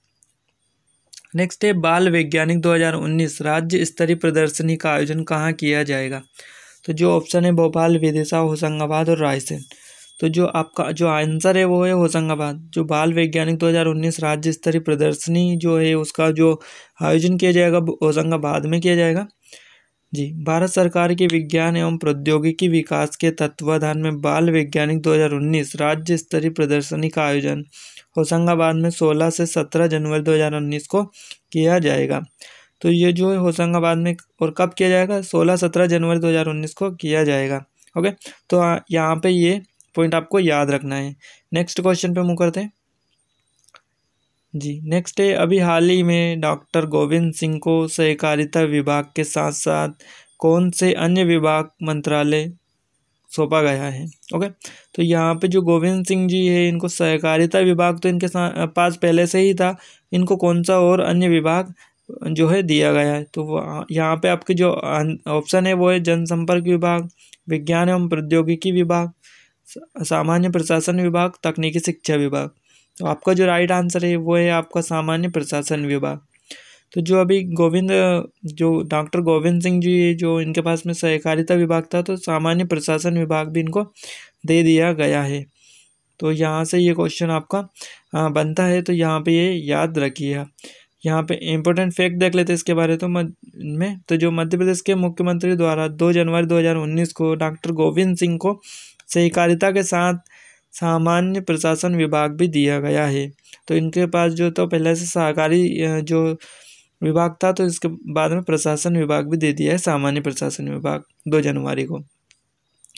नेक्स्ट है बाल वैज्ञानिक दो हज़ार उन्नीस राज्य स्तरीय प्रदर्शनी का आयोजन कहाँ किया जाएगा? तो जो ऑप्शन है भोपाल, विदिशा, होशंगाबाद और रायसेन। तो जो आपका जो आंसर है वो है होशंगाबाद। जो बाल वैज्ञानिक दो हज़ार उन्नीस राज्य स्तरीय प्रदर्शनी जो है उसका जो आयोजन किया जाएगा होशंगाबाद में किया जाएगा। जी भारत सरकार के विज्ञान एवं प्रौद्योगिकी विकास के तत्वाधान में बाल वैज्ञानिक दो हज़ार उन्नीस राज्य स्तरीय प्रदर्शनी का आयोजन होशंगाबाद में सोलह से सत्रह जनवरी दो हज़ार उन्नीस को किया जाएगा। तो ये जो है होशंगाबाद में और कब किया जाएगा? सोलह सत्रह जनवरी दो हज़ार उन्नीस को किया जाएगा। ओके, तो यहाँ पे ये पॉइंट आपको याद रखना है। नेक्स्ट क्वेश्चन पे मूव करते हैं। जी नेक्स्ट है अभी हाल ही में डॉक्टर गोविंद सिंह को सहकारिता विभाग के साथ साथ कौन से अन्य विभाग मंत्रालय सौंपा गया है? ओके, तो यहाँ पे जो गोविंद सिंह जी है इनको सहकारिता विभाग तो इनके पास पहले से ही था, इनको कौन सा और अन्य विभाग जो है दिया गया है? तो यहाँ पे आपके जो ऑप्शन है वो है जनसंपर्क विभाग, विज्ञान एवं प्रौद्योगिकी विभाग, सामान्य प्रशासन विभाग, तकनीकी शिक्षा विभाग। तो आपका जो राइट आंसर है वो है आपका सामान्य प्रशासन विभाग। तो जो अभी गोविंद जो डॉक्टर गोविंद सिंह जी जो इनके पास में सहकारिता विभाग था तो सामान्य प्रशासन विभाग भी इनको दे दिया गया है। तो यहाँ से ये क्वेश्चन आपका बनता है, तो यहाँ पे ये याद रखिए। यहाँ पे इम्पोर्टेंट फैक्ट देख लेते हैं इसके बारे तो में। तो जो मध्य प्रदेश के मुख्यमंत्री द्वारा दो जनवरी दो हज़ार उन्नीस को डॉक्टर गोविंद सिंह को सहकारिता के साथ सामान्य प्रशासन विभाग भी दिया गया है। तो इनके पास जो तो पहले से सहकारी जो विभाग था, तो इसके बाद में प्रशासन विभाग भी दे दिया है, सामान्य प्रशासन विभाग दो जनवरी को।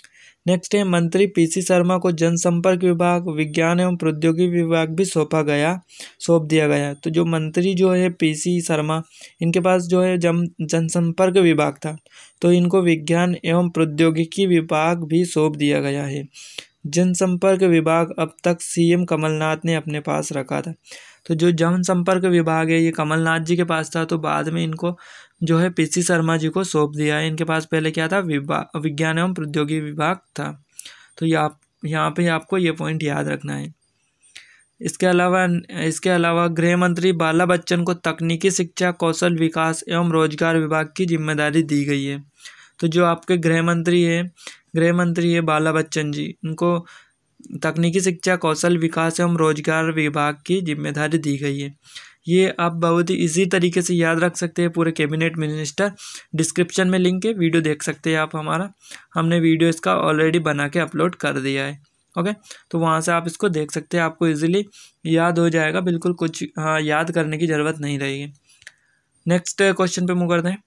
नेक्स्ट है मंत्री पीसी शर्मा को जनसंपर्क विभाग, विज्ञान एवं प्रौद्योगिकी विभाग भी सौंपा गया सौंप दिया गया। तो जो मंत्री जो है पीसी शर्मा, इनके पास जो है जन जनसंपर्क विभाग था, तो इनको विज्ञान एवं प्रौद्योगिकी विभाग भी सौंप दिया गया है। जनसंपर्क विभाग अब तक सीएम कमलनाथ ने अपने पास रखा था। तो जो जनसंपर्क विभाग है ये कमलनाथ जी के पास था, तो बाद में इनको जो है पीसी शर्मा जी को सौंप दिया है। इनके पास पहले क्या था, विभाग विज्ञान एवं प्रौद्योगिकी विभाग था। तो ये आप यहाँ पे आपको ये पॉइंट याद रखना है। इसके अलावा इसके अलावा गृह मंत्री बाला बच्चन को तकनीकी शिक्षा, कौशल विकास एवं रोजगार विभाग की जिम्मेदारी दी गई है। तो जो आपके गृह मंत्री है गृह मंत्री है बाला बच्चन जी, इनको तकनीकी शिक्षा, कौशल विकास एवं रोजगार विभाग की जिम्मेदारी दी गई है। ये आप बहुत ही इजी तरीके से याद रख सकते हैं, पूरे कैबिनेट मिनिस्टर। डिस्क्रिप्शन में लिंक है, वीडियो देख सकते हैं आप हमारा, हमने वीडियो इसका ऑलरेडी बना के अपलोड कर दिया है। ओके, तो वहाँ से आप इसको देख सकते हैं, आपको इजीली याद हो जाएगा, बिल्कुल कुछ हाँ याद करने की ज़रूरत नहीं रहेगी। नेक्स्ट क्वेश्चन पे मूव करते हैं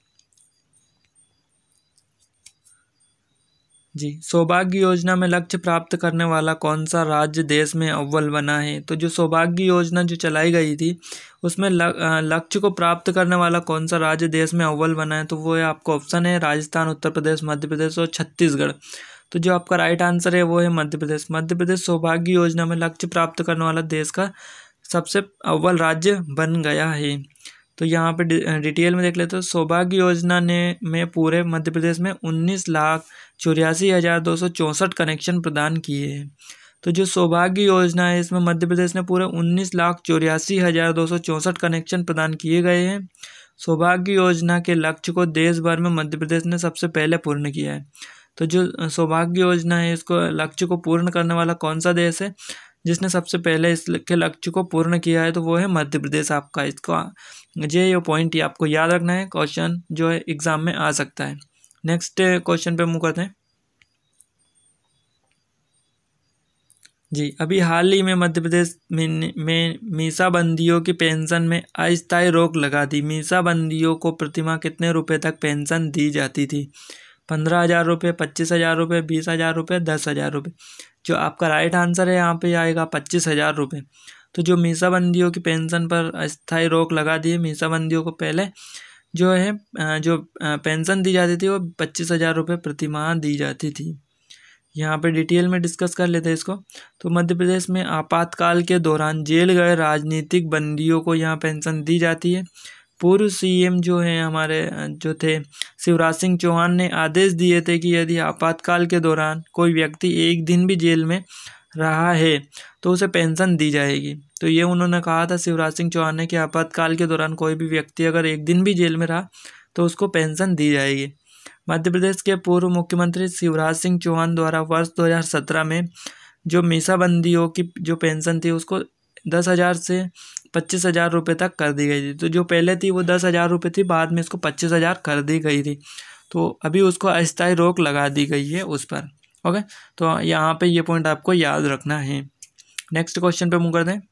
जी। सौभाग्य योजना में लक्ष्य प्राप्त करने वाला कौन सा राज्य देश में अव्वल बना है? तो जो सौभाग्य योजना जो चलाई गई थी उसमें लक्ष्य को प्राप्त करने वाला कौन सा राज्य देश में अव्वल बना है? तो वो है आपका ऑप्शन है राजस्थान, उत्तर प्रदेश, मध्य प्रदेश और छत्तीसगढ़। तो जो आपका राइट आंसर है वो है मध्य प्रदेश। मध्य प्रदेश सौभाग्य योजना में लक्ष्य प्राप्त करने वाला देश का सबसे अव्वल राज्य बन गया है। तो यहाँ पे डिटेल में देख लेते हैं। सौभाग्य योजना ने में पूरे मध्य प्रदेश में उन्नीस लाख चौरासी हज़ार दो सौ चौंसठ कनेक्शन प्रदान किए हैं। तो जो सौभाग्य योजना है इसमें मध्य प्रदेश ने पूरे उन्नीस लाख चौरासी हज़ार दो सौ चौंसठ कनेक्शन प्रदान किए गए हैं। सौभाग्य योजना के लक्ष्य को देश भर में मध्य प्रदेश ने सबसे पहले पूर्ण किया है। तो जो सौभाग्य योजना है इसको लक्ष्य को पूर्ण करने वाला कौन सा देश है जिसने सबसे पहले इसके लक्ष्य को पूर्ण किया है? तो वो है मध्य प्रदेश आपका। इसको ये ये पॉइंट ही आपको याद रखना है, क्वेश्चन जो है एग्जाम में आ सकता है। नेक्स्ट क्वेश्चन पे मूव करते हैं जी। अभी हाल ही में मध्य प्रदेश में, में मीसाबंदियों की पेंशन में अस्थायी रोक लगा दी। मीसाबंदियों को प्रतिमाह कितने रुपए तक पेंशन दी जाती थी? पंद्रह हज़ार रुपये, पच्चीस हज़ार रुपये, बीस हज़ार रुपये, दस हज़ार रुपये। जो आपका राइट आंसर है यहाँ पे आएगा पच्चीस हज़ार रुपये। तो जो मीसाबंदियों की पेंशन पर अस्थायी रोक लगा दी है, मीसाबंदियों को पहले जो है जो पेंशन दी जाती थी वो पच्चीस हज़ार रुपये प्रतिमाह दी जाती थी। यहाँ पे डिटेल में डिस्कस कर लेते हैं इसको। तो मध्य प्रदेश में आपातकाल के दौरान जेल गए राजनीतिक बंदियों को यहाँ पेंशन दी जाती है। पूर्व सीएम जो हैं हमारे जो थे शिवराज सिंह चौहान ने आदेश दिए थे कि यदि आपातकाल के दौरान कोई व्यक्ति एक दिन भी जेल में रहा है तो उसे पेंशन दी जाएगी। तो ये उन्होंने कहा था शिवराज सिंह चौहान ने कि आपातकाल के दौरान कोई भी व्यक्ति अगर एक दिन भी जेल में रहा तो उसको पेंशन दी जाएगी। मध्य प्रदेश के पूर्व मुख्यमंत्री शिवराज सिंह चौहान द्वारा वर्ष दो हज़ार सत्रह में जो मीसाबंदियों की जो पेंशन थी उसको दस हज़ार से पच्चीस हज़ार रुपये तक कर दी गई थी। तो जो पहले थी वो दस हज़ार रुपये थी, बाद में इसको पच्चीस हज़ार कर दी गई थी। तो अभी उसको अस्थायी रोक लगा दी गई है उस पर। ओके, तो यहाँ पे ये पॉइंट आपको याद रखना है। नेक्स्ट क्वेश्चन पे मूव करते हैं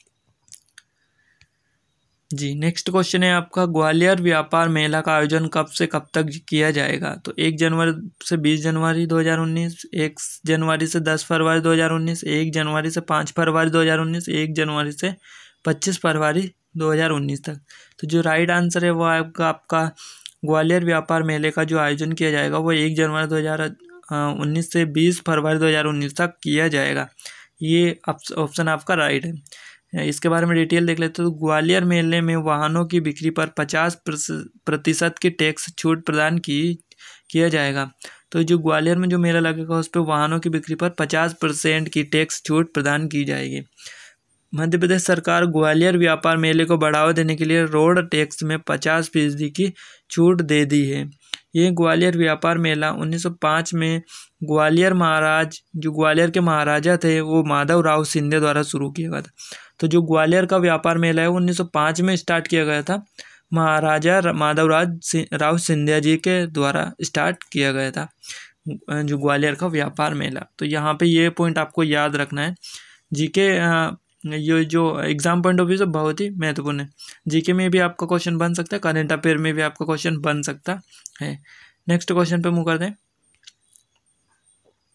जी। नेक्स्ट क्वेश्चन है आपका ग्वालियर व्यापार मेला का आयोजन कब से कब तक किया जाएगा? तो एक जनवरी से बीस जनवरी दो हज़ार उन्नीस, एक जनवरी से दस फरवरी दो हज़ार उन्नीस, एक जनवरी से पाँच फरवरी दो हज़ार उन्नीस, एक जनवरी से पच्चीस फरवरी दो हज़ार उन्नीस तक। तो जो राइट आंसर है वो आपका आपका ग्वालियर व्यापार मेले का जो आयोजन किया जाएगा वो एक जनवरी दो हज़ार उन्नीस से बीस फरवरी दो हज़ार उन्नीस तक किया जाएगा। ये ऑप्शन आपका राइट है। इसके बारे में डिटेल देख लेते हैं। तो ग्वालियर मेले में वाहनों की बिक्री पर पचास प्रतिशत की टैक्स छूट प्रदान की किया जाएगा। तो जो ग्वालियर में जो मेला लगेगा उस पर वाहनों की बिक्री पर पचास परसेंट की टैक्स छूट प्रदान की जाएगी। मध्य प्रदेश सरकार ग्वालियर व्यापार मेले को बढ़ावा देने के लिए रोड टैक्स में पचास फीसदी की छूट दे दी है। ये ग्वालियर व्यापार मेला उन्नीस सौ पाँच में ग्वालियर महाराज जो ग्वालियर के महाराजा थे वो माधव राव सिंधिया द्वारा शुरू किया गया था। तो जो ग्वालियर का व्यापार मेला है उन्नीस सौ पाँच में स्टार्ट किया गया था, महाराजा माधव राव सिंधिया जी के द्वारा स्टार्ट किया गया था जो ग्वालियर का व्यापार मेला। तो यहाँ पे ये पॉइंट आपको याद रखना है। जीके ये जो एग्जाम पॉइंट ऑफ व्यू से बहुत ही महत्वपूर्ण है। जीके में भी आपका क्वेश्चन बन सकता है, करंट अफेयर में भी आपका क्वेश्चन बन सकता है। नेक्स्ट क्वेश्चन पे मूव करते हैं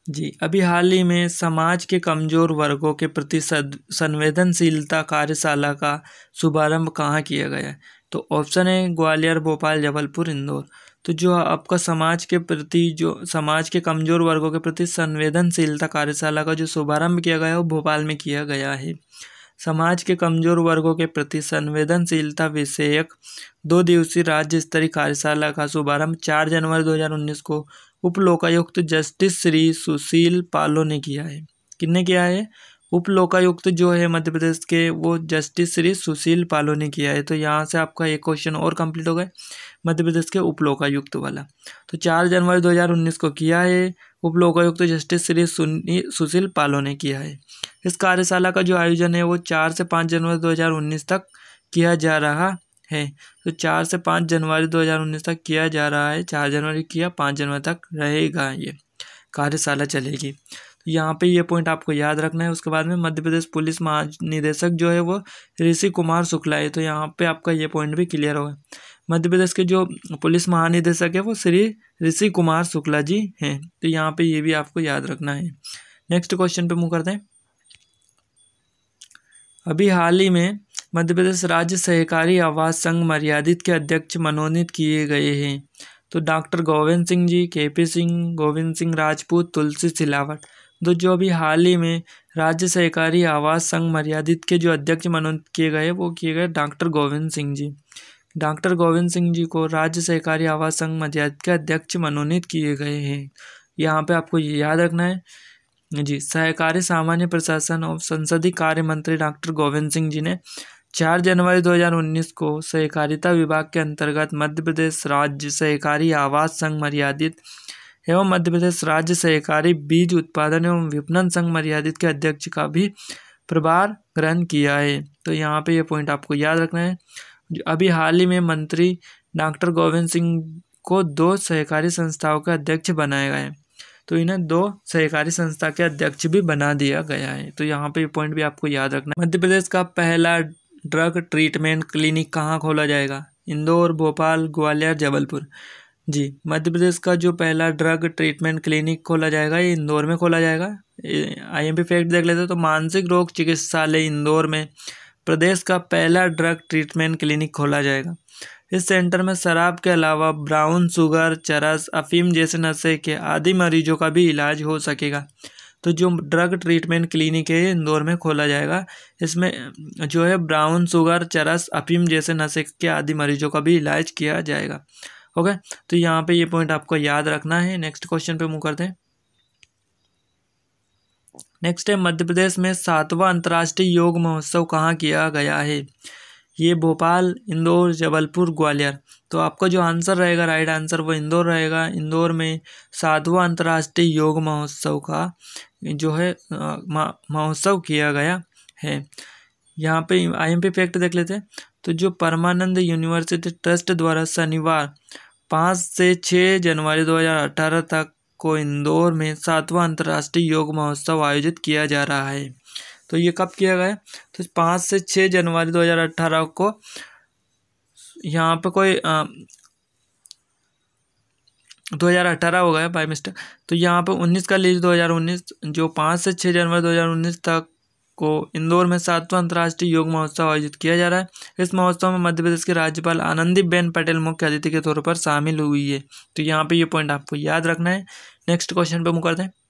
जी, अभी हाल ही में समाज के कमजोर वर्गों के प्रति संवेदनशीलता कार्यशाला का शुभारंभ कहाँ किया गया है? तो ऑप्शन है ग्वालियर, भोपाल, जबलपुर, इंदौर। तो जो आपका समाज के प्रति जो समाज के कमजोर वर्गों के प्रति संवेदनशीलता कार्यशाला का जो शुभारंभ किया गया है वो भोपाल में किया गया है। समाज के कमजोर वर्गों के प्रति संवेदनशीलता विषयक दो दिवसीय राज्य स्तरीय कार्यशाला का शुभारंभ चार जनवरी दो हज़ार उन्नीस को उप लोकायुक्त जस्टिस श्री सुशील पालो ने किया है। किसने किया है? उप लोकायुक्त जो है मध्य प्रदेश के वो जस्टिस श्री सुशील पालो ने किया है। तो यहाँ से आपका एक क्वेश्चन और कंप्लीट हो गया मध्य प्रदेश के उप लोकायुक्त वाला। तो चार जनवरी दो हज़ार उन्नीस को किया है, उप लोकायुक्त जस्टिस श्री सुशील पालो ने किया है। इस कार्यशाला का जो आयोजन है वो चार से पाँच जनवरी दो हज़ार उन्नीस तक किया जा रहा है। तो चार से पाँच जनवरी दो हज़ार उन्नीस तक किया जा रहा है। चार जनवरी किया, पाँच जनवरी तक रहेगा ये कार्यशाला चलेगी। तो यहाँ पे ये पॉइंट आपको याद रखना है। उसके बाद में मध्य प्रदेश पुलिस महानिदेशक जो है वो ऋषि कुमार शुक्ला है। तो यहाँ पे आपका ये पॉइंट भी क्लियर होगा। मध्य प्रदेश के जो पुलिस महानिदेशक है वो श्री ऋषि कुमार शुक्ला जी हैं। तो यहाँ पे ये भी आपको याद रखना है। नेक्स्ट क्वेश्चन पे मूव करते हैं। अभी हाल ही में मध्य प्रदेश राज्य सहकारी आवास संघ मर्यादित के अध्यक्ष मनोनीत किए गए हैं। तो doctor Govind Singh ji, K P Singh, Govind Singh Rajput, Tulsi Silawat. तो जो अभी हाल ही में राज्य सहकारी आवास संघ मर्यादित के जो अध्यक्ष मनोनीत किए गए वो किए गए डॉक्टर गोविंद सिंह जी। डॉक्टर गोविंद सिंह जी को राज्य सहकारी आवास संघ मर्यादित के अध्यक्ष मनोनीत किए गए हैं। यहाँ पे आपको ये याद रखना है जी। सहकारी सामान्य प्रशासन और संसदीय कार्य मंत्री डॉक्टर गोविंद सिंह जी ने चार जनवरी दो हज़ार उन्नीस को सहकारिता विभाग के अंतर्गत मध्य प्रदेश राज्य सहकारी आवास संघ मर्यादित एवं मध्य प्रदेश राज्य सहकारी बीज उत्पादन एवं विपणन संघ मर्यादित के अध्यक्ष का भी प्रभार ग्रहण किया है। तो यहाँ पे ये पॉइंट आपको याद रखना है। अभी हाल ही में मंत्री डॉक्टर गोविंद सिंह को दो सहकारी संस्थाओं के अध्यक्ष बनाया गया है। तो इन्हें दो सहकारी संस्था के अध्यक्ष भी बना दिया गया है। तो यहाँ पे ये पॉइंट भी आपको याद रखना है। मध्य प्रदेश का पहला ड्रग ट्रीटमेंट क्लिनिक कहाँ खोला जाएगा? इंदौर, भोपाल, ग्वालियर, जबलपुर। जी, मध्य प्रदेश का जो पहला ड्रग ट्रीटमेंट क्लिनिक खोला जाएगा ये इंदौर में खोला जाएगा। आई एम पी फैक्ट देख लेते हैं। तो मानसिक रोग चिकित्सालय इंदौर में प्रदेश का पहला ड्रग ट्रीटमेंट क्लिनिक खोला जाएगा। इस सेंटर में शराब के अलावा ब्राउन शुगर, चरस, अफीम जैसे नशे के आदि मरीजों का भी इलाज हो सकेगा। तो जो ड्रग ट्रीटमेंट क्लिनिक है इंदौर में खोला जाएगा। इसमें जो है ब्राउन शुगर, चरस, अफीम जैसे नशे के आदि मरीजों का भी इलाज किया जाएगा। ओके, तो यहाँ पे ये पॉइंट आपको याद रखना है। नेक्स्ट क्वेश्चन पे मूव करते हैं। नेक्स्ट है मध्य प्रदेश में सातवां अंतर्राष्ट्रीय योग महोत्सव कहाँ किया गया है? ये भोपाल, इंदौर, जबलपुर, ग्वालियर। तो आपका जो आंसर रहेगा, राइट आंसर, वो इंदौर रहेगा। इंदौर में सातवां अंतर्राष्ट्रीय योग महोत्सव का जो है महोत्सव किया गया है। यहाँ पे आई एम पी फैक्ट देख लेते हैं। तो जो परमानंद यूनिवर्सिटी ट्रस्ट द्वारा शनिवार पाँच से छः जनवरी दो हज़ार अठारह तक को इंदौर में सातवां अंतर्राष्ट्रीय योग महोत्सव आयोजित किया जा रहा है। तो ये कब किया गया? तो पाँच से छः जनवरी दो हज़ार अठारह को यहाँ पे कोई दो हज़ार अठारह हो गया बाय मिस्टेक। तो यहाँ पे उन्नीस का लीजिए दो हज़ार उन्नीस, जो पाँच से छः जनवरी दो हज़ार उन्नीस तक को इंदौर में सातवां अंतर्राष्ट्रीय योग महोत्सव आयोजित किया जा रहा है। इस महोत्सव में मध्य प्रदेश की राज्यपाल आनंदीबेन पटेल मुख्य अतिथि के तौर पर शामिल हुई है। तो यहाँ पे ये पॉइंट आपको याद रखना है। नेक्स्ट क्वेश्चन पे मूव करते हैं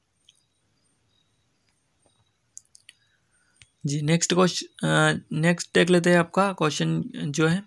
जी। नेक्स्ट क्वेश्चन नेक्स्ट देख लेते हैं। आपका क्वेश्चन जो है,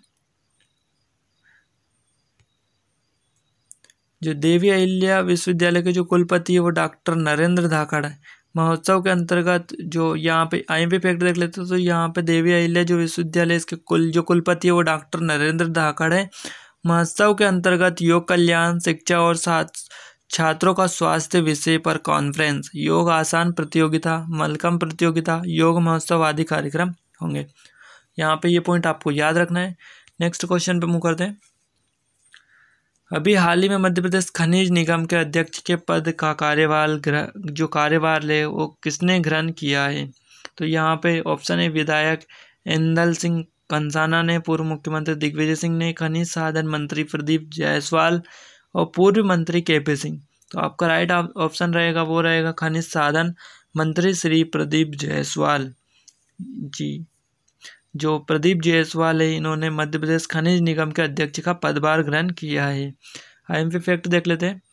जो देवी अहिल्या विश्वविद्यालय के जो कुलपति है वो डॉक्टर नरेंद्र धाकड़ है। महोत्सव के अंतर्गत जो यहाँ पे आई एम पी फैक्ट देख लेते हैं। तो यहाँ पे देवी अहिल्या जो विश्वविद्यालय इसके कुल जो कुलपति है वो डॉक्टर नरेंद्र धाकड़ है। महोत्सव के अंतर्गत योग कल्याण, शिक्षा और साथ छात्रों का स्वास्थ्य विषय पर कॉन्फ्रेंस, योग आसान प्रतियोगिता, मलखम्ब प्रतियोगिता, योग महोत्सव आदि कार्यक्रम होंगे। यहाँ पे ये पॉइंट आपको याद रखना है। नेक्स्ट क्वेश्चन पे मूव करते हैं। अभी हाल ही में मध्य प्रदेश खनिज निगम के अध्यक्ष के पद का कार्यभार जो कार्यभार ले वो किसने ग्रहण किया है? तो यहाँ पे ऑप्शन है विधायक इंदल सिंह कंसाना ने, पूर्व मुख्यमंत्री दिग्विजय सिंह ने, खनिज साधन मंत्री प्रदीप जायसवाल और पूर्व मंत्री के पी सिंह। तो आपका राइट ऑप्शन रहेगा वो रहेगा खनिज साधन मंत्री श्री प्रदीप जायसवाल जी। जो प्रदीप जायसवाल है, इन्होंने मध्य प्रदेश खनिज निगम के अध्यक्ष का पदभार ग्रहण किया है। आईएमपी फैक्ट देख लेते हैं।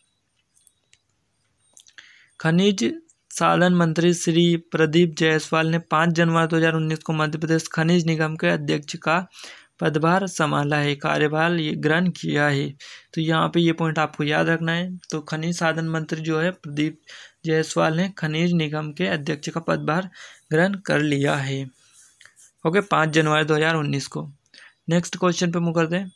खनिज साधन मंत्री श्री प्रदीप जायसवाल ने पाँच जनवरी दो हज़ार उन्नीस को मध्य प्रदेश खनिज निगम के अध्यक्ष का पदभार संभाला है, कार्यभार ये ग्रहण किया है। तो यहाँ पे ये पॉइंट आपको याद रखना है। तो खनिज साधन मंत्री जो है प्रदीप जायसवाल ने खनिज निगम के अध्यक्ष का पदभार ग्रहण कर लिया है। ओके, पाँच जनवरी दो हज़ार उन्नीस को। नेक्स्ट क्वेश्चन पे मूव करते हैं।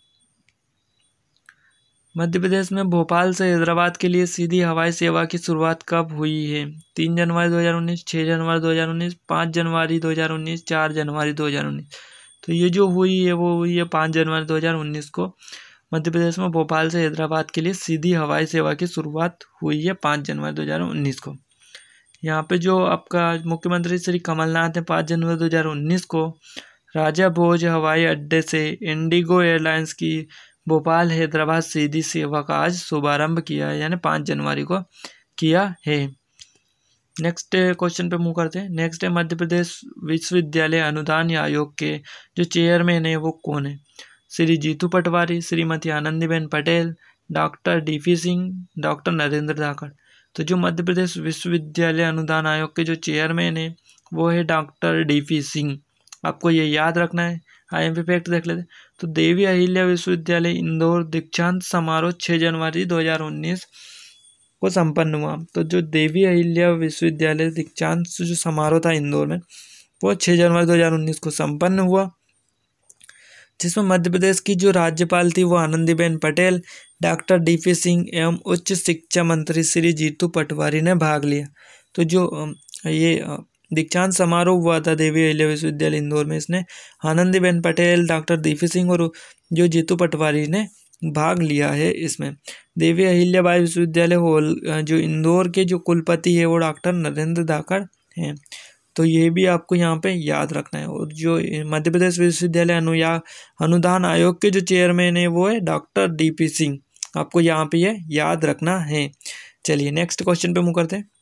मध्य प्रदेश में भोपाल से हैदराबाद के लिए सीधी हवाई सेवा की शुरुआत कब हुई है? तीन जनवरी दो हज़ार उन्नीस, छः जनवरी दो हज़ार उन्नीस, पाँच जनवरी दो हज़ार उन्नीस, चार जनवरी दो हज़ार उन्नीस। तो ये जो हुई है वो हुई है पाँच जनवरी दो हज़ार उन्नीस को। मध्य प्रदेश में भोपाल से हैदराबाद के लिए सीधी हवाई सेवा की शुरुआत हुई है पाँच जनवरी दो हज़ार उन्नीस को। यहाँ पे जो आपका मुख्यमंत्री श्री कमलनाथ ने पाँच जनवरी दो हज़ार उन्नीस को राजा भोज हवाई अड्डे से इंडिगो एयरलाइंस की भोपाल हैदराबाद सीधी सेवा का आज शुभारंभ किया है, यानी पाँच जनवरी को किया है। नेक्स्ट क्वेश्चन पे मूव करते हैं। नेक्स्ट है मध्य प्रदेश विश्वविद्यालय अनुदान आयोग के जो चेयरमैन है वो कौन है? Shri Jitu Patwari, Shrimati Anandiben Patel, doctor D P Singh, doctor Narendra Dhakad. तो जो मध्य प्रदेश विश्वविद्यालय अनुदान आयोग के जो चेयरमैन है वो है डॉक्टर डी पी सिंह। आपको ये याद रखना है। आईएमपी फैक्ट देख लेते हैं। तो देवी अहिल्या विश्वविद्यालय इंदौर दीक्षांत समारोह छः जनवरी दो हज़ार उन्नीस को संपन्न हुआ। तो जो देवी अहिल्या विश्वविद्यालय दीक्षांत जो समारोह था इंदौर में वो छः जनवरी दो हज़ार उन्नीस को संपन्न हुआ, जिसमें मध्य प्रदेश की जो राज्यपाल थी वो Anandiben Patel, doctor D P Singh एवं उच्च शिक्षा मंत्री श्री जीतू पटवारी ने भाग लिया। तो जो ये दीक्षांत समारोह हुआ था देवी अहिल्या विश्वविद्यालय इंदौर में, इसने Anandiben Patel, doctor D P Singh और जो जीतू पटवारी ने भाग लिया है इसमें। देवी अहिल्याबाई विश्वविद्यालय होल जो इंदौर के जो कुलपति है वो डॉक्टर नरेंद्र धाकड़ हैं। तो ये भी आपको यहाँ पे याद रखना है। और जो मध्य प्रदेश विश्वविद्यालय अनुया अनुदान आयोग के जो चेयरमैन है वो है डॉक्टर डी पी सिंह। आपको यहाँ पे ये याद रखना है। चलिए नेक्स्ट क्वेश्चन पे मूव करते हैं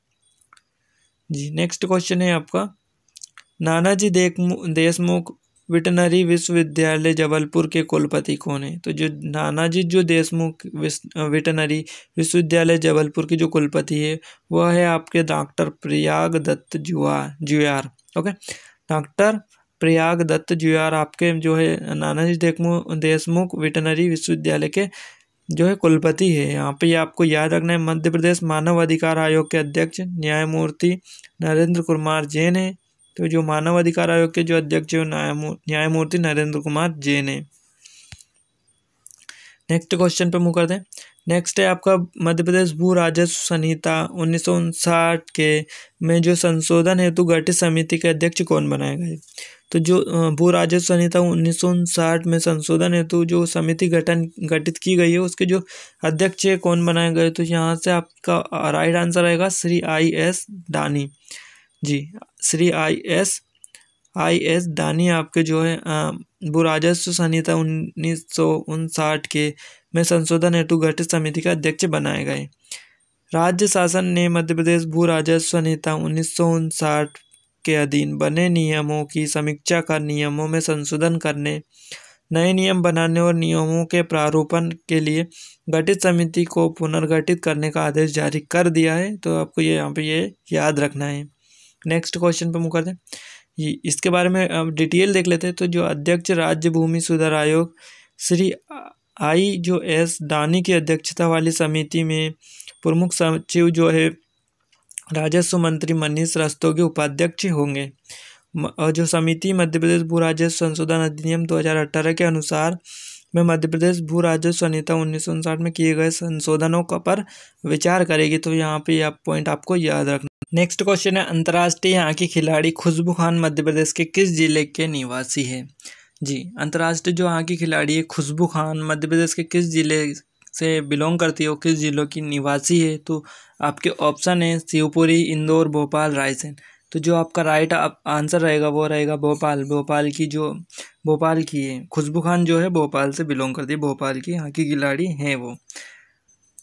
जी। नेक्स्ट क्वेश्चन है आपका नानाजी देशमुख वेटनरी विश्वविद्यालय जबलपुर के कुलपति कौन है? तो जो नानाजी जो देशमुख वेटनरी विश्वविद्यालय जबलपुर के जो कुलपति है वह है आपके doctor Prayag Datt Juar Juyar okay, doctor Prayag Datt Juyar आपके जो है नानाजी देशमुख वेटनरी विश्वविद्यालय के जो है कुलपति है। यहाँ पे ये आपको याद रखना है। मध्य प्रदेश मानव अधिकार आयोग के अध्यक्ष न्यायमूर्ति नरेंद्र कुमार जैन है। तो जो मानव अधिकार आयोग के जो अध्यक्ष है न्यायमूर्ति नरेंद्र कुमार जैन है। नेक्स्ट क्वेश्चन पे मूव करते हैं। नेक्स्ट है आपका मध्य प्रदेश भू राजस्व संहिता उन्नीस सौ उनसाठ के में जो संशोधन हेतु गठित समिति के अध्यक्ष कौन बनाए गए? तो जो भू राजस्व संहिता उन्नीस सौ उनसाठ में संशोधन हेतु जो समिति गठन गठित की गई है उसके जो अध्यक्ष कौन बनाए गए? तो यहाँ से आपका राइट आंसर आएगा Shri I S Dani ji. Shri I S I S Dani आपके जो है भू राजस्व संहिता उन्नीस सौ उनसाठ के में संशोधन हेतु गठित समिति का अध्यक्ष बनाए गए। राज्य शासन ने मध्य प्रदेश भू राजस्व संहिता उन्नीस सौ उनसाठ के अधीन बने नियमों की समीक्षा कर नियमों में संशोधन करने, नए नियम बनाने और नियमों के प्रारूपण के लिए गठित समिति को पुनर्गठित करने का आदेश जारी कर दिया है। तो आपको ये यहाँ पे ये याद रखना है। नेक्स्ट क्वेश्चन पे मूव करते हैं। ये इसके बारे में अब डिटेल देख लेते हैं। तो जो अध्यक्ष राज्य भूमि सुधार आयोग श्री आई जो एस डानी की अध्यक्षता वाली समिति में प्रमुख सचिव जो है राजस्व मंत्री मनीष रस्तोगी उपाध्यक्ष होंगे। और जो समिति मध्य प्रदेश भू राजस्व संशोधन अधिनियम दो हज़ार अठारह के अनुसार में मध्य प्रदेश भू राजस्व संहिता उन्नीस सौ उनसाठ में किए गए संशोधनों का पर विचार करेगी। तो यहाँ पे आप पॉइंट आपको याद रखना। नेक्स्ट क्वेश्चन है अंतर्राष्ट्रीय हॉकी खिलाड़ी खुशबू खान मध्य प्रदेश के किस जिले के निवासी है? जी, अंतर्राष्ट्रीय जो हॉकी खिलाड़ी है खुशबू खान मध्य प्रदेश के किस जिले से बिलोंग करती है, किस जिलों की निवासी है? तो आपके ऑप्शन है शिवपुरी, इंदौर, भोपाल, रायसेन। तो जो आपका राइट आंसर रहेगा वो रहेगा भोपाल। भोपाल की जो भोपाल की है खुशबू खान जो है भोपाल से बिलोंग करती है, भोपाल की हॉकी खिलाड़ी हैं वो।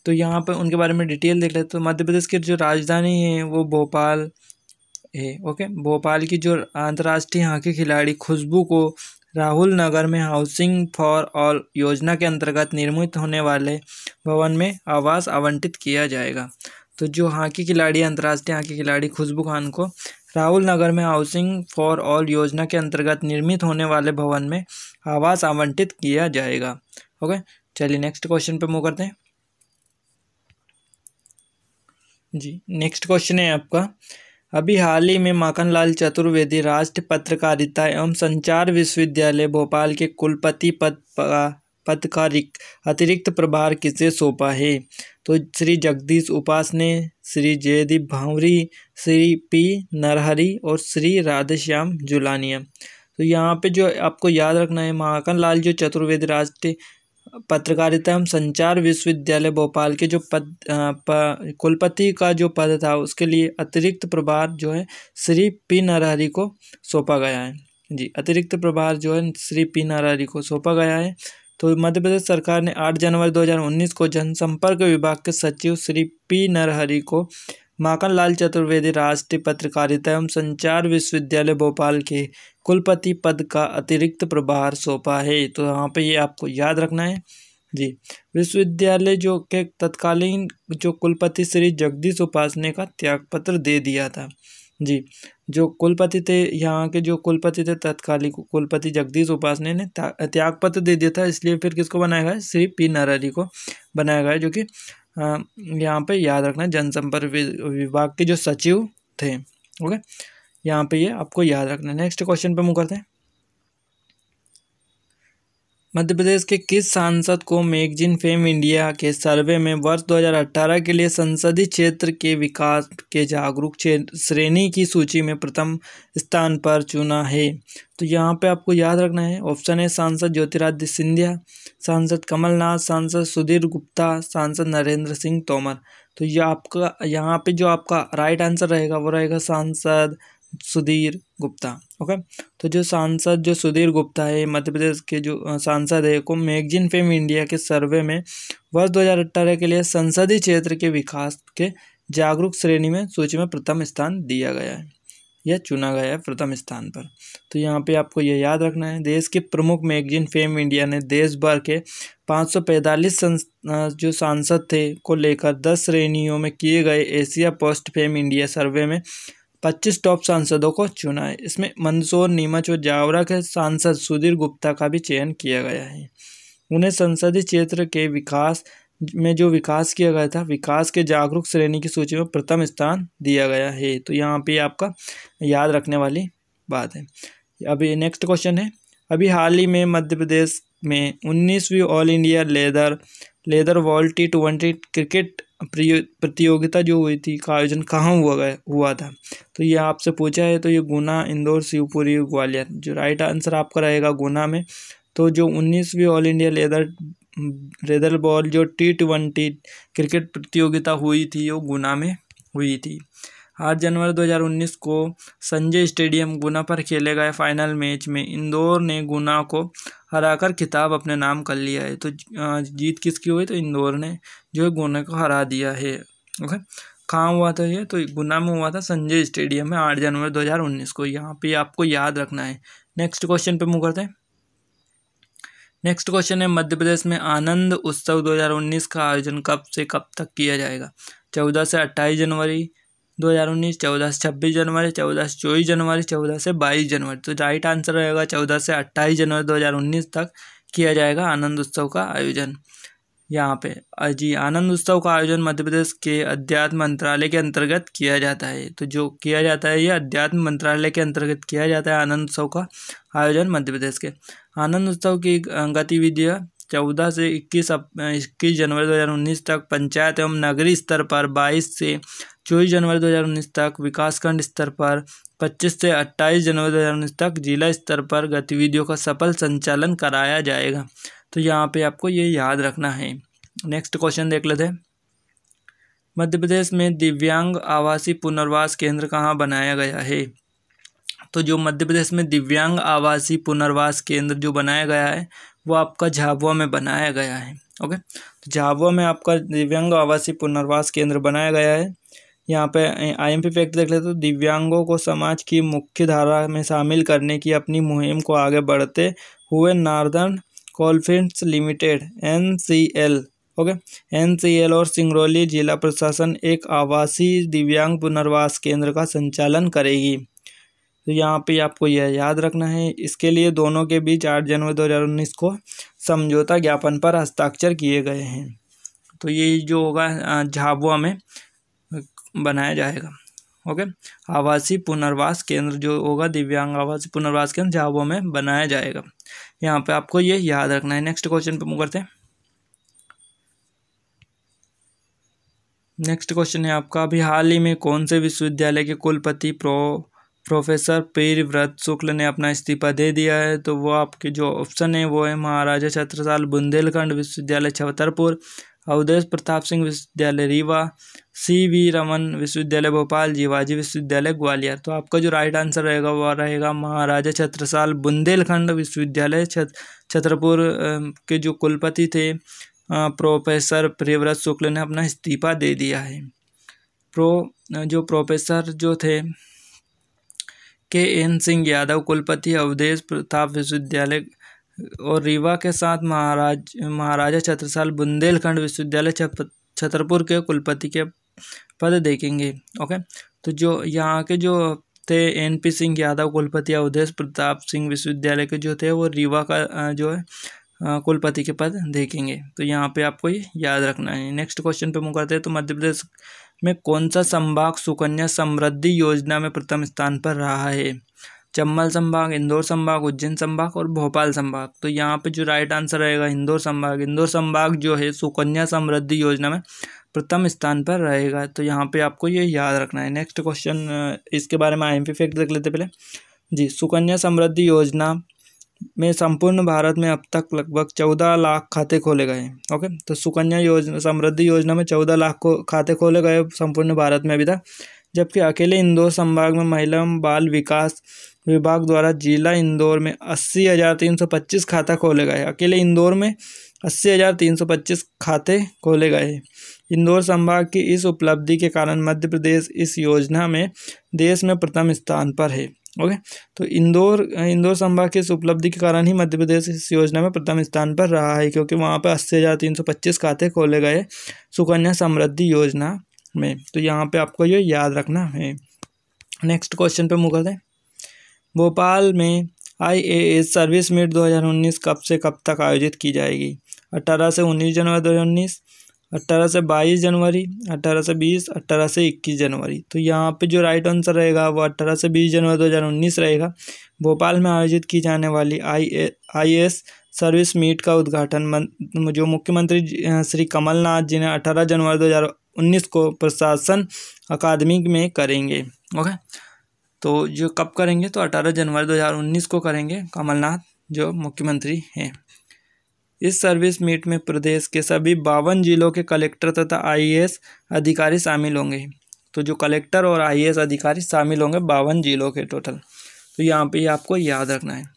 तो यहाँ पे उनके बारे में डिटेल देख लेते। तो मध्य प्रदेश की जो राजधानी है वो भोपाल है। ओके, भोपाल की जो अंतर्राष्ट्रीय हॉकी खिलाड़ी खुशबू को राहुल नगर में हाउसिंग फॉर ऑल योजना के अंतर्गत निर्मित होने वाले भवन में आवास आवंटित किया जाएगा। तो जो हॉकी खिलाड़ी अंतर्राष्ट्रीय हॉकी खिलाड़ी खुशबू खान को राहुल नगर में हाउसिंग फॉर ऑल योजना के अंतर्गत निर्मित होने वाले भवन में आवास आवंटित किया जाएगा। ओके, चलिए नेक्स्ट क्वेश्चन पे मूव करते हैं जी। नेक्स्ट क्वेश्चन है आपका, अभी हाल ही में माखनलाल चतुर्वेदी राष्ट्रीय पत्रकारिता एवं संचार विश्वविद्यालय भोपाल के कुलपति पद पद का अतिरिक्त प्रभार किसे सौंपा है? तो श्री जगदीश उपास ने, श्री जयदीप भांवरी, श्री पी नरहरि और श्री राधेश्याम जुलानिया। तो यहाँ पे जो आपको याद रखना है, माखनलाल जो चतुर्वेदी राष्ट्रीय पत्रकारिता एवं संचार विश्वविद्यालय भोपाल के जो पद प, कुलपति का जो पद था उसके लिए अतिरिक्त प्रभार जो है श्री पी नरहरि को सौंपा गया है जी। अतिरिक्त प्रभार जो है श्री पी नरहरि को सौंपा गया है। तो मध्य प्रदेश सरकार ने आठ जनवरी दो हज़ार उन्नीस को जनसंपर्क विभाग के सचिव श्री पी नरहरि को माखनलाल चतुर्वेदी राष्ट्रीय पत्रकारिता एवं संचार विश्वविद्यालय भोपाल के कुलपति पद का अतिरिक्त प्रभार सौंपा है। तो यहाँ पे ये आपको याद रखना है जी। विश्वविद्यालय जो के तत्कालीन जो कुलपति श्री जगदीश उपासने का त्यागपत्र दे दिया था जी। जो कुलपति थे यहाँ के जो कुलपति थे तत्कालीन कुलपति जगदीश उपासने ने त्यागपत्र दे दिया था, इसलिए फिर किसको बनाया गया? श्री पी नरहरि को बनाया गया, जो कि यहाँ पे याद रखना जनसंपर्क विभाग के जो सचिव थे। ओके, यहाँ पे ये आपको याद रखना है। नेक्स्ट क्वेश्चन पे मूव करते हैं। मध्य प्रदेश के किस सांसद को मैगजीन फेम इंडिया के सर्वे में वर्ष दो हज़ार अठारह के लिए संसदीय क्षेत्र के विकास के जागरूक श्रेणी की सूची में प्रथम स्थान पर चुना है? तो यहाँ पे आपको याद रखना है, ऑप्शन है सांसद ज्योतिरादित्य सिंधिया, सांसद कमलनाथ, सांसद सुधीर गुप्ता, सांसद नरेंद्र सिंह तोमर। तो ये आपका यहाँ पे जो आपका राइट आंसर रहेगा वो रहेगा सांसद सुधीर गुप्ता। ओके, तो जो सांसद जो सुधीर गुप्ता है मध्य प्रदेश के जो सांसद है को मैगजीन फेम इंडिया के सर्वे में वर्ष दो हज़ार अठारह के लिए संसदीय क्षेत्र के विकास के जागरूक श्रेणी में सूची में प्रथम स्थान दिया गया है, यह चुना गया है प्रथम स्थान पर। तो यहाँ पे आपको यह याद रखना है, देश के प्रमुख मैगजीन फेम इंडिया ने देश भर के पाँच सौ पैंतालीस जो सांसद थे को लेकर दस श्रेणियों में किए गए Asia post fame India survey में पच्चीस टॉप सांसदों को चुना है। इसमें मंदसौर, नीमच और जावरा के सांसद सुधीर गुप्ता का भी चयन किया गया है। उन्हें संसदीय क्षेत्र के विकास में जो विकास किया गया था, विकास के जागरूक श्रेणी की सूची में प्रथम स्थान दिया गया है। तो यहाँ पे आपका याद रखने वाली बात है। अभी नेक्स्ट क्वेश्चन है, अभी हाल ही में मध्य प्रदेश में उन्नीसवीं all India leather leather ball T twenty cricket प्रतियोगिता जो हुई थी का आयोजन कहाँ हुआ गया हुआ था? तो ये आपसे पूछा है। तो ये गुना, इंदौर, शिवपुरी, ग्वालियर। जो राइट आंसर आपका रहेगा गुना में। तो जो उन्नीसवीं all India leather leather ball जो टी ट्वेंटी क्रिकेट प्रतियोगिता हुई थी वो गुना में हुई थी। आठ जनवरी दो हज़ार उन्नीस को संजय स्टेडियम गुना पर खेले गए फाइनल मैच में इंदौर ने गुना को हराकर खिताब अपने नाम कर लिया है। तो जीत किसकी हुई? तो इंदौर ने जो है गुना को हरा दिया है। ओके, कहाँ हुआ था ये? तो गुना में हुआ था, संजय स्टेडियम में, आठ जनवरी दो हज़ार उन्नीस को। यहाँ पे आपको याद रखना है। नेक्स्ट क्वेश्चन पे मूव करते हैं। नेक्स्ट क्वेश्चन है, मध्य प्रदेश में आनंद उत्सव दो हज़ार उन्नीस का आयोजन कब से कब तक किया जाएगा? चौदह से अट्ठाईस जनवरी दो हज़ार उन्नीस, चौदह से छब्बीस जनवरी, चौदह से चौबीस जनवरी, चौदह से बाईस जनवरी। तो राइट आंसर रहेगा चौदह से अट्ठाईस जनवरी दो हज़ार उन्नीस तक किया जाएगा आनंद उत्सव का आयोजन। यहाँ पे जी आनंद उत्सव का आयोजन मध्य प्रदेश के अध्यात्म मंत्रालय के अंतर्गत किया जाता है। तो जो किया जाता है ये अध्यात्म मंत्रालय के अंतर्गत किया जाता है आनंद उत्सव का आयोजन मध्य प्रदेश के। आनंद उत्सव की गतिविधियाँ चौदह से इक्कीस इक्कीस जनवरी दो हज़ार उन्नीस तक पंचायत एवं नगरीय स्तर पर, बाईस से चौबीस जनवरी दो हज़ार उन्नीस तक विकासखंड स्तर पर, पच्चीस से अट्ठाईस जनवरी दो हज़ार उन्नीस तक जिला स्तर पर गतिविधियों का सफल संचालन कराया जाएगा। तो यहाँ पे आपको ये याद रखना है। नेक्स्ट क्वेश्चन देख लेते हैं। मध्य प्रदेश में दिव्यांग आवासीय पुनर्वास केंद्र कहाँ बनाया गया है? तो जो मध्य प्रदेश में दिव्यांग आवासीय पुनर्वास केंद्र जो बनाया गया है वो आपका झाबुआ में बनाया गया है। ओके, झाबुआ में आपका दिव्यांग आवासीय पुनर्वास केंद्र बनाया गया है। यहाँ पे आईएमपी फैक्ट देख लेते तो दिव्यांगों को समाज की मुख्य धारा में शामिल करने की अपनी मुहिम को आगे बढ़ते हुए Northern Coalfields Limited NCL okay NCL और सिंगरौली जिला प्रशासन एक आवासीय दिव्यांग पुनर्वास केंद्र का संचालन करेगी। तो यहाँ पे आपको यह याद रखना है। इसके लिए दोनों के बीच आठ जनवरी दो हज़ार उन्नीस को समझौता ज्ञापन पर हस्ताक्षर किए गए हैं। तो ये जो होगा झाबुआ में बनाया जाएगा। ओके आवासीय पुनर्वास केंद्र जो होगा दिव्यांग आवासीय पुनर्वास केंद्र झाबुआ में बनाया जाएगा। यहाँ पे आपको ये याद रखना है। नेक्स्ट क्वेश्चन पे मूव करते हैं। नेक्स्ट क्वेश्चन है आपका, अभी हाल ही में कौन से विश्वविद्यालय के कुलपति प्रो प्रोफेसर प्रियव्रत शुक्ल ने अपना इस्तीफा दे दिया है? तो वो आपके जो ऑप्शन है वो है महाराजा छत्रसाल बुंदेलखंड विश्वविद्यालय छतरपुर, अवधेश प्रताप सिंह विश्वविद्यालय रीवा, सी वी रमन विश्वविद्यालय भोपाल, जीवाजी विश्वविद्यालय ग्वालियर। तो आपका जो राइट आंसर रहेगा वो रहेगा महाराजा छत्रसाल बुंदेलखंड विश्वविद्यालय छतरपुर के जो कुलपति थे प्रोफेसर प्रियव्रत शुक्ल ने अपना इस्तीफा दे दिया है। प्रो जो प्रोफेसर जो थे के एन सिंह यादव कुलपति अवधेश प्रताप विश्वविद्यालय और रीवा के साथ महाराज महाराजा छत्रसाल बुंदेलखंड विश्वविद्यालय छतरपुर के कुलपति के पद देखेंगे। ओके तो जो यहाँ के जो थे एन पी सिंह यादव कुलपति अवधेश प्रताप सिंह विश्वविद्यालय के जो थे वो रीवा का जो है कुलपति के पद देखेंगे। तो यहाँ पे आपको ये याद रखना है। नेक्स्ट क्वेश्चन पे मूव करते हैं। तो मध्य प्रदेश में कौन सा संभाग सुकन्या समृद्धि योजना में प्रथम स्थान पर रहा है? चंबल संभाग, इंदौर संभाग, उज्जैन संभाग और भोपाल संभाग। तो यहाँ पे जो राइट आंसर रहेगा इंदौर संभाग। इंदौर संभाग जो है सुकन्या समृद्धि योजना में प्रथम स्थान पर रहेगा। तो यहाँ पे आपको ये याद रखना है। नेक्स्ट क्वेश्चन इसके बारे में आईएमपी फैक्ट देख लेते पहले जी। सुकन्या समृद्धि योजना में संपूर्ण भारत में अब तक लगभग चौदह लाख खाते खोले गए हैं। ओके तो सुकन्या योजना समृद्धि योजना में चौदह लाख को खाते खोले गए संपूर्ण भारत में अभी तक, जबकि अकेले इंदौर संभाग में महिला बाल विकास विभाग द्वारा जिला इंदौर में अस्सी हज़ार तीन सौ पच्चीस खाता खोले गए। अकेले इंदौर में अस्सी हज़ार तीन सौ पच्चीस खाते खोले गए। इंदौर संभाग की इस उपलब्धि के कारण मध्य प्रदेश इस योजना में देश में प्रथम स्थान पर है। ओके तो इंदौर इंदौर संभाग की इस उपलब्धि के कारण ही मध्य प्रदेश इस योजना में प्रथम स्थान पर रहा है, क्योंकि वहाँ पर अस्सी हज़ार तीन सौ पच्चीस खाते खोले गए सुकन्या समृद्धि योजना में। तो यहाँ पे आपको ये याद रखना है। नेक्स्ट क्वेश्चन पे मूव करते हैं। भोपाल में आईएएस सर्विस मीट दो हज़ार उन्नीस कब से कब तक आयोजित की जाएगी? अठारह से उन्नीस जनवरी दो हज़ार उन्नीस, अट्ठारह से बाईस जनवरी, अट्ठारह से बीस, अट्ठारह से इक्कीस जनवरी। तो यहाँ पे जो राइट आंसर रहेगा वो अट्ठारह से बीस जनवरी दो हज़ार उन्नीस रहेगा। भोपाल में आयोजित की जाने वाली आई आईएएस सर्विस मीट का उद्घाटन जो मुख्यमंत्री श्री कमलनाथ जी ने अठारह जनवरी दो हज़ार उन्नीस को प्रशासन अकादमी में करेंगे। ओके तो जो कब करेंगे? तो अठारह जनवरी दो हज़ार उन्नीस को करेंगे कमलनाथ जो मुख्यमंत्री हैं। इस सर्विस मीट में प्रदेश के सभी बावन जिलों के कलेक्टर तथा आईएएस अधिकारी शामिल होंगे। तो जो कलेक्टर और आईएएस अधिकारी शामिल होंगे बावन जिलों के टोटल। तो यहाँ पे आपको याद रखना है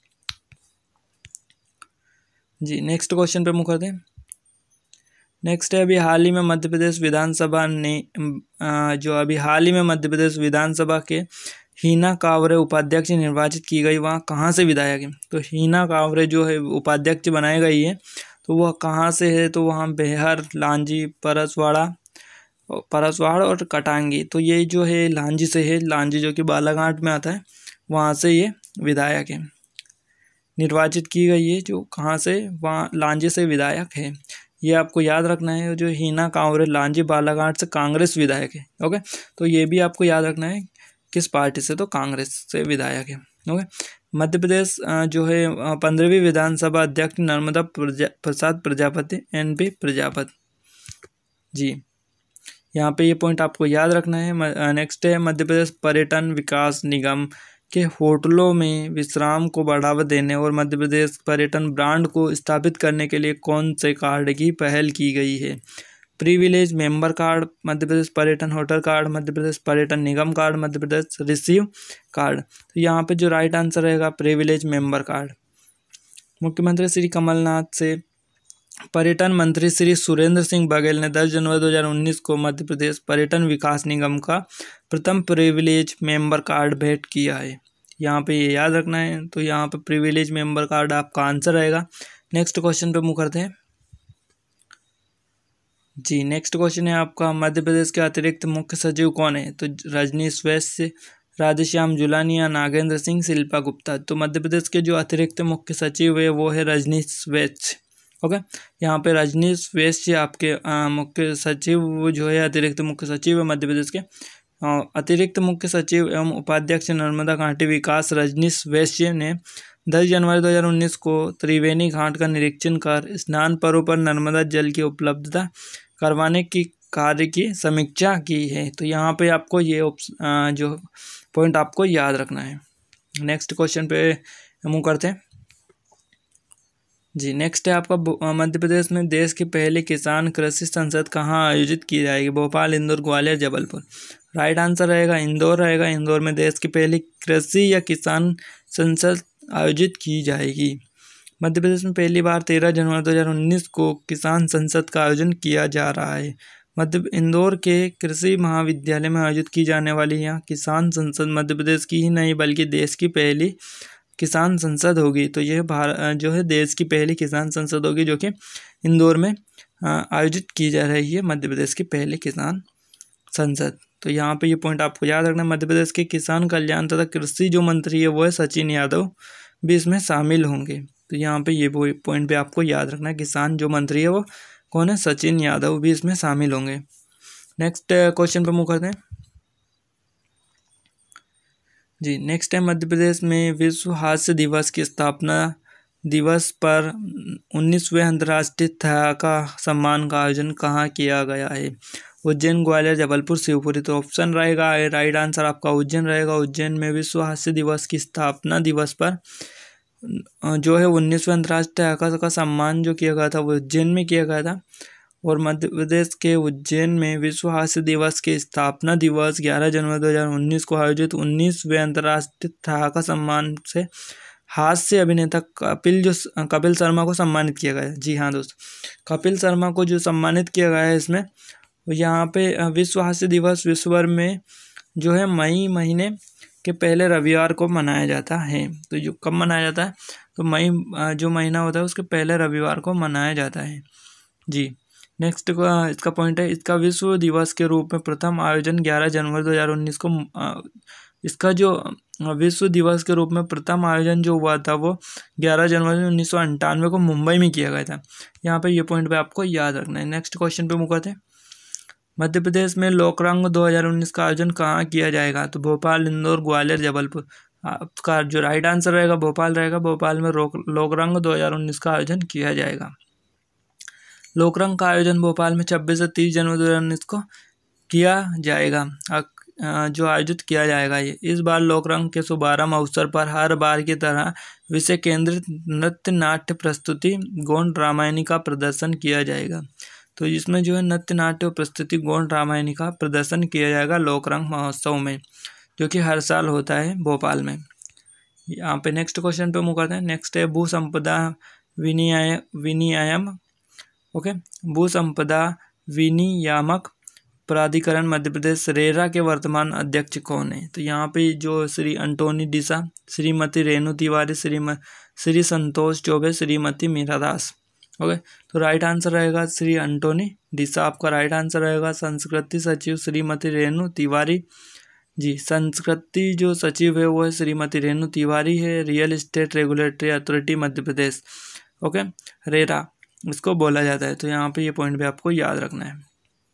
जी। नेक्स्ट क्वेश्चन पे मुझे करते हैं। नेक्स्ट है अभी हाल ही में मध्य प्रदेश विधानसभा ने जो अभी हाल ही में मध्य प्रदेश विधानसभा के हीना कांवरे उपाध्यक्ष निर्वाचित की गई, वहाँ कहाँ से विधायक है? तो हीना कांवरे जो है उपाध्यक्ष बनाई गई है, तो वह कहाँ से है? तो वहाँ बेहर, लांजी, परसवाड़ा परसवाड़ और कटांगी। तो ये जो है लांजी से है। लांजी जो कि बालाघाट में आता है, वहाँ से ये विधायक है, निर्वाचित की गई है। जो कहाँ से? वहाँ लांजी से विधायक है। ये आपको याद रखना है। जो हीना कांवरे लांजी बालाघाट से कांग्रेस विधायक है। ओके तो ये भी आपको याद रखना है किस पार्टी से? तो कांग्रेस से विधायक है। ओके मध्य प्रदेश जो है पंद्रहवीं विधानसभा अध्यक्ष नर्मदा प्रजा प्रसाद प्रजापति एन पी प्रजापति जी। यहाँ पे ये पॉइंट आपको याद रखना है। नेक्स्ट है मध्य प्रदेश पर्यटन विकास निगम के होटलों में विश्राम को बढ़ावा देने और मध्य प्रदेश पर्यटन ब्रांड को स्थापित करने के लिए कौन से कार्ड की पहल की गई है? Privilege member card, Madhya Pradesh पर्यटन होटल कार्ड, मध्य प्रदेश पर्यटन निगम card, Madhya Pradesh receive card. तो यहाँ पे जो राइट आंसर रहेगा प्रिविलेज मेंबर कार्ड। मुख्यमंत्री श्री कमलनाथ से पर्यटन मंत्री श्री सुरेंद्र सिंह बघेल ने दस जनवरी दो हज़ार उन्नीस को मध्य प्रदेश पर्यटन विकास निगम का प्रथम प्रिविलेज मेंबर कार्ड भेंट किया है। यहाँ पे ये याद रखना है। तो यहाँ पे प्रिविलेज मेंबर कार्ड आपका आंसर रहेगा। नेक्स्ट क्वेश्चन पे मूव करते हैं जी। नेक्स्ट क्वेश्चन है आपका, मध्य प्रदेश के अतिरिक्त मुख्य सचिव कौन है? तो रजनीश वैश्य, राधेश्याम जुलानिया, नागेंद्र सिंह, शिल्पा गुप्ता। तो मध्य प्रदेश के जो अतिरिक्त मुख्य सचिव है वो है रजनीश वैश्य। ओके, यहाँ पे रजनीश वैश्य आपके मुख्य सचिव जो है, अतिरिक्त मुख्य सचिव है मध्य प्रदेश के। आ, अतिरिक्त मुख्य सचिव एवं उपाध्यक्ष नर्मदा घाटी विकास रजनीश वैश्य ने दस जनवरी दो हज़ार उन्नीस को त्रिवेणी घाट का निरीक्षण कर स्नान पर्व पर नर्मदा जल की उपलब्धता करवाने की कार्य की समीक्षा की है। तो यहाँ पे आपको ये आ, जो पॉइंट आपको याद रखना है। नेक्स्ट क्वेश्चन पे मूव करते हैं जी। नेक्स्ट है आपका, मध्य प्रदेश में देश की पहली किसान कृषि संसद कहाँ आयोजित की जाएगी? भोपाल, इंदौर, ग्वालियर, जबलपुर। राइट आंसर रहेगा इंदौर रहेगा। इंदौर में देश की पहली कृषि या किसान संसद आयोजित की जाएगी। मध्य प्रदेश में पहली बार तेरह जनवरी दो हज़ार उन्नीस को किसान संसद का आयोजन किया जा रहा है। मध्य इंदौर के कृषि महाविद्यालय में आयोजित की जाने वाली यह किसान संसद मध्य प्रदेश की ही नहीं बल्कि देश की पहली किसान संसद होगी। तो यह भारत जो है देश की पहली किसान संसद होगी, जो कि इंदौर में आयोजित की जा रही है, मध्य प्रदेश की पहली किसान संसद। तो यहाँ पे ये पॉइंट आपको याद रखना है। मध्य प्रदेश के किसान कल्याण तथा कृषि जो मंत्री है वो है सचिन यादव, भी इसमें शामिल होंगे। तो यहाँ पे ये पॉइंट पे आपको याद रखना है, किसान जो मंत्री है वो कौन है? सचिन यादव, भी इसमें शामिल होंगे। नेक्स्ट क्वेश्चन पे मूव करते हैं जी। नेक्स्ट है, मध्य प्रदेश में विश्व हास्य दिवस की स्थापना दिवस पर उन्नीसवें अंतर्राष्ट्रीय ठहाका सम्मान का आयोजन कहाँ किया गया है? उज्जैन, ग्वालियर, जबलपुर, शिवपुरी। तो ऑप्शन रहेगा, राइट आंसर आपका उज्जैन रहेगा। उज्जैन में विश्व हास्य दिवस की स्थापना दिवस पर जो है उन्नीसवें अंतर्राष्ट्रीय ठहाका का सम्मान जो किया गया था वो उज्जैन में किया गया था। और मध्य प्रदेश के उज्जैन में विश्व हास्य दिवस के स्थापना दिवस ग्यारह जनवरी दो हज़ार उन्नीस को आयोजित उन्नीसवें अंतर्राष्ट्रीय ठहाका सम्मान से हास्य अभिनेता कपिल जो कपिल शर्मा को सम्मानित किया गया है। जी हाँ दोस्त, कपिल शर्मा को जो सम्मानित किया गया है इसमें, यहाँ पे विश्व हास्य दिवस विश्व भर में जो है मई महीने के पहले रविवार को मनाया जाता है। तो जो कब मनाया जाता है? तो मई जो महीना होता है उसके पहले रविवार को मनाया जाता है जी। नेक्स्ट का इसका पॉइंट है, इसका विश्व दिवस के रूप में प्रथम आयोजन ग्यारह जनवरी दो हज़ार उन्नीस को इसका जो विश्व दिवस के रूप में प्रथम आयोजन जो हुआ था वो ग्यारह जनवरी उन्नीस सौ अंठानवे को मुंबई में किया गया था। यहाँ पे ये पॉइंट पे आपको याद रखना है। नेक्स्ट क्वेश्चन पे मूव करते हैं। मध्य प्रदेश में लोकरंग दो हज़ार उन्नीस का आयोजन कहाँ किया जाएगा? तो भोपाल, इंदौर, ग्वालियर, जबलपुर। आपका जो राइट आंसर रहेगा भोपाल रहेगा। भोपाल में लोकरंग दो हज़ार उन्नीस का आयोजन किया जाएगा। लोकरंग का आयोजन भोपाल में छब्बीस से तीस जनवरी दो हज़ार उन्नीस को किया जाएगा, जो आयोजित किया जाएगा। ये इस बार लोकरंग के शुभारंभ अवसर पर हर बार की तरह विषय केंद्रित नृत्य नाट्य प्रस्तुति गौण रामायणी का प्रदर्शन किया जाएगा। तो इसमें जो है नृत्य नाट्य प्रस्तुति गौण रामायणी का प्रदर्शन किया जाएगा लोकरंग महोत्सव में, जो कि हर साल होता है भोपाल में। यहाँ पे नेक्स्ट क्वेश्चन पे मूव करते हैं। नेक्स्ट है भू संपदा विनियाय विनियायम ओके भू संपदा विनियामक प्राधिकरण मध्य प्रदेश रेरा के वर्तमान अध्यक्ष कौन है? तो यहाँ पे जो श्री अंटोनी डिसा, श्रीमती रेणु तिवारी, श्रीम श्री संतोष चौबे, श्रीमती मीरा दास। ओके, तो राइट आंसर रहेगा श्री अंटोनी डिसा, आपका राइट आंसर रहेगा। संस्कृति सचिव श्रीमती रेणु तिवारी जी, संस्कृति जो सचिव है वो है श्रीमती रेणु तिवारी है। Real estate regulatory authority Madhya Pradesh, okay RERA इसको बोला जाता है। तो यहाँ पे ये पॉइंट भी आपको याद रखना है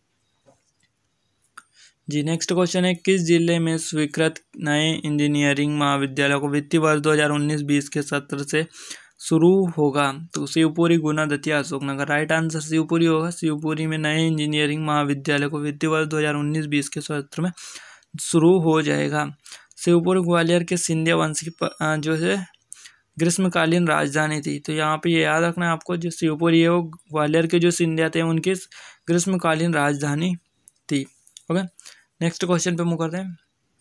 जी। नेक्स्ट क्वेश्चन है, किस जिले में स्वीकृत नए इंजीनियरिंग महाविद्यालय को वित्तीय वर्ष दो हज़ार उन्नीस बीस के सत्र से शुरू होगा? तो शिवपुरी, गुना, दतिया, अशोकनगर। राइट आंसर शिवपुरी होगा। शिवपुरी में नए इंजीनियरिंग महाविद्यालय को वित्तीय वर्ष दो हज़ार उन्नीस बीस के सत्र में शुरू हो जाएगा। शिवपुरी ग्वालियर के सिंधिया वंश की जो है ग्रीष्मकालीन राजधानी थी। तो यहाँ पे ये याद रखना है आपको, जो शिवपुरी है वो ग्वालियर के जो सिंधिया थे उनकी ग्रीष्मकालीन राजधानी थी। ओके, नेक्स्ट क्वेश्चन पे मूव करते हैं।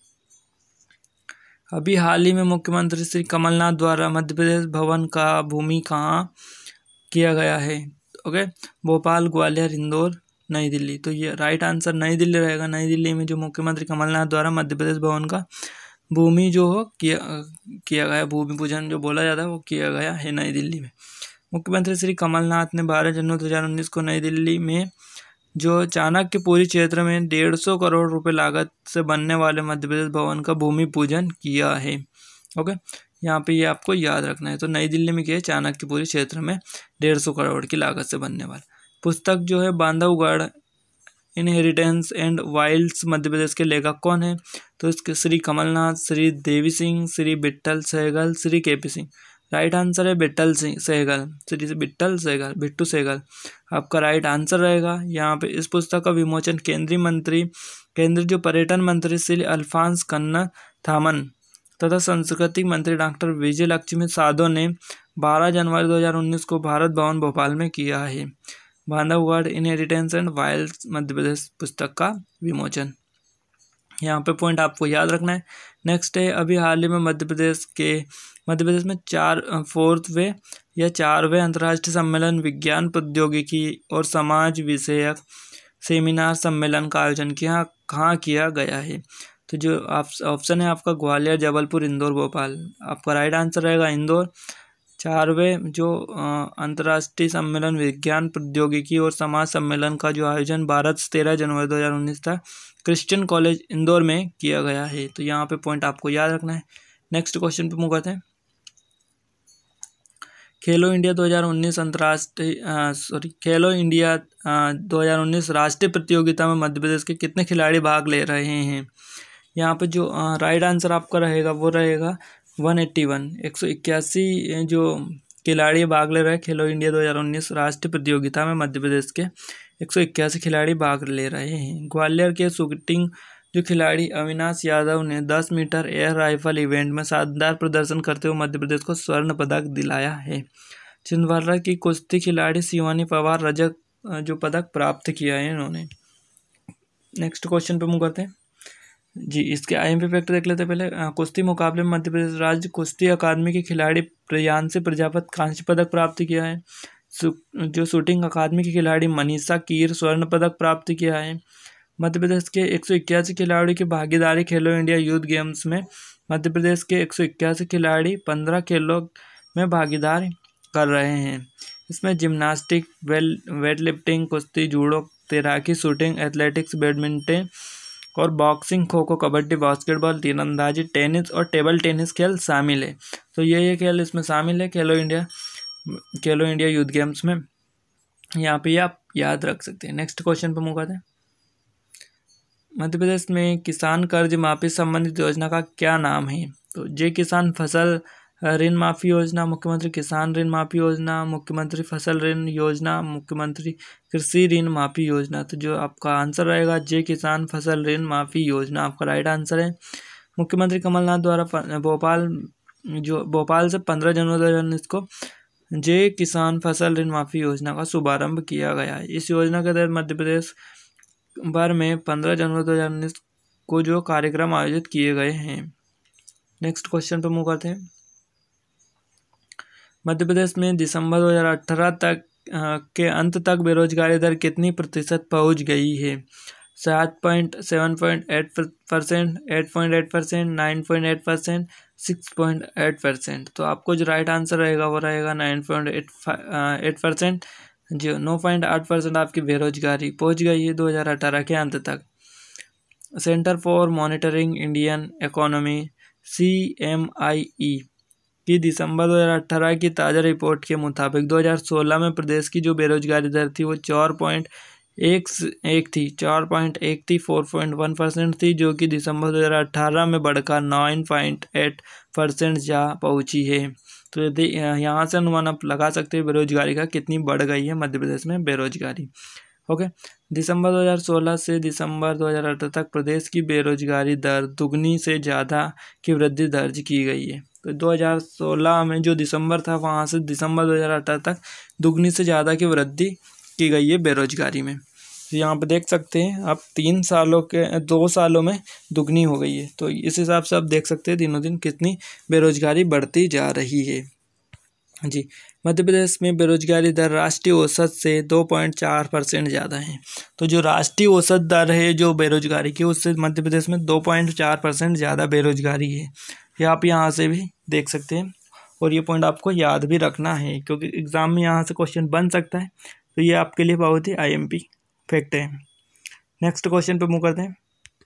अभी हाल ही में मुख्यमंत्री श्री कमलनाथ द्वारा मध्य प्रदेश भवन का भूमि कहाँ किया गया है? ओके, भोपाल, ग्वालियर, इंदौर, नई दिल्ली। तो ये राइट आंसर नई दिल्ली रहेगा। नई दिल्ली में जो मुख्यमंत्री कमलनाथ द्वारा मध्य प्रदेश भवन का भूमि जो हो किया किया गया, भूमि पूजन जो बोला जाता है वो किया गया है नई दिल्ली में। मुख्यमंत्री श्री कमलनाथ ने बारह जनवरी दो हज़ार उन्नीस को नई दिल्ली में जो चाणक्यपुरी क्षेत्र में डेढ़ सौ करोड़ रुपए लागत से बनने वाले मध्य प्रदेश भवन का भूमि पूजन किया है। ओके, यहाँ पे ये आपको याद रखना है। तो नई दिल्ली में क्या है, चाणक्यपुरी क्षेत्र में डेढ़ सौ करोड़ की लागत से बनने वाला। पुस्तक जो है Bandhavgarh inheritance and wilds Madhya Pradesh के लेखक कौन है? तो इसके श्री कमलनाथ, श्री देवी सिंह, श्री बिट्टल सहगल, श्री के पी सिंह। राइट आंसर है बिट्टल सिंह सहगल, श्री बिट्टल सहगल, बिट्टू सहगल आपका राइट आंसर रहेगा। यहाँ पे इस पुस्तक का विमोचन केंद्रीय मंत्री केंद्रीय जो पर्यटन मंत्री श्री अल्फांस कन्नथामन तथा सांस्कृतिक मंत्री डॉक्टर विजय लक्ष्मी साधो ने बारह जनवरी दो हज़ार उन्नीस को भारत भवन भोपाल में किया है। Bandhavgarh inheritance and wilds Madhya Pradesh पुस्तक का विमोचन। यहाँ पे पॉइंट आपको याद रखना है। नेक्स्ट है, अभी हाल ही में मध्य प्रदेश के मध्य प्रदेश में चार फोर्थवे या चारवें अंतर्राष्ट्रीय सम्मेलन विज्ञान प्रौद्योगिकी और समाज विषयक सेमिनार सम्मेलन का आयोजन किया कहाँ किया गया है? तो जो ऑप्शन है आपका ग्वालियर, जबलपुर, इंदौर, भोपाल। आपका राइट आंसर रहेगा इंदौर। चारवें जो अंतर्राष्ट्रीय सम्मेलन विज्ञान प्रौद्योगिकी और समाज सम्मेलन का जो आयोजन बारह से तेरह जनवरी दो हज़ार उन्नीस था क्रिश्चियन कॉलेज इंदौर में किया गया है। तो यहाँ पे पॉइंट आपको याद रखना है। नेक्स्ट क्वेश्चन पे मूव करते हैं। खेलो इंडिया दो हज़ार उन्नीस अंतर्राष्ट्रीय सॉरी खेलो इंडिया दो हज़ार उन्नीस राष्ट्रीय प्रतियोगिता में मध्य प्रदेश के कितने खिलाड़ी भाग ले रहे हैं? यहाँ पे जो राइट आंसर आपका रहेगा वो रहेगा एक सौ इक्यासी एक सौ इक्यासी जो खिलाड़ी भाग ले रहे हैं खेलो इंडिया दो हज़ार उन्नीस राष्ट्रीय प्रतियोगिता में मध्य प्रदेश के एक सौ इक्यासी खिलाड़ी भाग ले रहे हैं। ग्वालियर के शूटिंग जो खिलाड़ी अविनाश यादव ने दस मीटर एयर राइफल इवेंट में शानदार प्रदर्शन करते हुए मध्य प्रदेश को स्वर्ण पदक दिलाया है। छिंदवाड़ा की कुश्ती खिलाड़ी शिवानी पवार रजत जो पदक प्राप्त किया है इन्होंने। नेक्स्ट क्वेश्चन पे मूव करते हैं जी। इसके आई एम पी फैक्ट देख लेते हैं पहले। कुश्ती मुकाबले में मध्य प्रदेश राज्य कुश्ती अकादमी के खिलाड़ी प्रियांशी प्रजापत कांस्य पदक प्राप्त किया है। जो शूटिंग अकादमी के खिलाड़ी मनीषा कीर स्वर्ण पदक प्राप्त किया है। मध्य प्रदेश के एक सौ इक्यासी खिलाड़ियों की भागीदारी खेलो इंडिया यूथ गेम्स में मध्य प्रदेश के एक सौ इक्यासी खिलाड़ी पंद्रह खेलों में भागीदार कर रहे हैं। इसमें जिम्नास्टिक, वेल वेट लिफ्टिंग, कुश्ती, जूडो, तैराकी, शूटिंग, एथलेटिक्स, बैडमिंटन और बॉक्सिंग, खो खो, कबड्डी, बास्केटबॉल, तीरंदाजी, टेनिस और टेबल टेनिस खेल शामिल है। तो ये ये खेल इसमें शामिल है खेलो इंडिया खेलो इंडिया यूथ गेम्स में। यहाँ पे आप याद रख सकते हैं। नेक्स्ट क्वेश्चन पे मूव करते हैं। मध्य प्रदेश में किसान कर्ज माफी संबंधित योजना का क्या नाम है? तो जय किसान फसल ऋण माफी योजना, मुख्यमंत्री किसान ऋण माफी योजना, मुख्यमंत्री फसल ऋण योजना, मुख्यमंत्री कृषि ऋण माफी योजना। तो जो आपका आंसर रहेगा जय किसान फसल ऋण माफी योजना आपका राइट आंसर है। मुख्यमंत्री कमलनाथ द्वारा भोपाल जो भोपाल से पंद्रह जनवरी दो हज़ार उन्नीस को जय किसान फसल ऋण माफी योजना का शुभारंभ किया गया है। इस योजना के तहत मध्य प्रदेश भर में पंद्रह जनवरी दो हज़ार उन्नीस को जो कार्यक्रम आयोजित किए गए हैं। नेक्स्ट क्वेश्चन पे मूव करते हैं। मध्य प्रदेश में दिसंबर दो हज़ार अठारह तक के अंत तक बेरोजगारी दर कितनी प्रतिशत पहुंच गई है? सात point seven point eight percent, eight point eight percent, nine point eight percent, six point eight percent. तो आपको जो राइट आंसर रहेगा वो रहेगा नाइन पॉइंट एट परसेंट। जो नौ पॉइंट आठ परसेंट आपकी बेरोजगारी पहुंच गई है दो हज़ार अठारह के अंत तक। Centre for Monitoring Indian Economy C M I E की दिसंबर दो हज़ार अठारह की ताज़ा रिपोर्ट के मुताबिक दो हज़ार सोलह में प्रदेश की जो बेरोजगारी दर थी वो चार पॉइंट एक एक थी चार पॉइंट एक थी फोर पॉइंट वन परसेंट थी, जो कि दिसंबर दो हज़ार अठारह में बढ़कर नाइन पॉइंट एट परसेंट जा पहुंची है। तो यदि यहाँ से अनुमान आप लगा सकते हैं बेरोजगारी का कितनी बढ़ गई है मध्य प्रदेश में बेरोजगारी। ओके, दिसंबर दो हज़ार सोलह से दिसंबर दो हज़ार अठारह तक प्रदेश की बेरोजगारी दर दुगनी से ज़्यादा की वृद्धि दर्ज की गई है। तो दो हज़ार सोलह में जो दिसंबर था वहाँ से दिसंबर दो हज़ार अठारह तक दुगनी से ज़्यादा की वृद्धि की गई है बेरोजगारी में। तो यहाँ पे देख सकते हैं अब तीन सालों के दो सालों में दुगनी हो गई है। तो इस हिसाब से आप देख सकते हैं दिनों दिन कितनी बेरोजगारी बढ़ती जा रही है। जी, मध्य प्रदेश में बेरोजगारी दर राष्ट्रीय औसत से दो पॉइंट चार परसेंट ज़्यादा है। तो जो राष्ट्रीय औसत दर है जो बेरोजगारी की, उससे मध्य प्रदेश में दो पॉइंट चार परसेंट ज़्यादा बेरोजगारी है। ये आप यहाँ से भी देख सकते हैं और ये पॉइंट आपको याद भी रखना है क्योंकि एग्ज़ाम में यहाँ से क्वेश्चन बन सकता है। तो ये आपके लिए बहुत ही आई एम पी फैक्ट है। नेक्स्ट क्वेश्चन पे मूव करते हैं।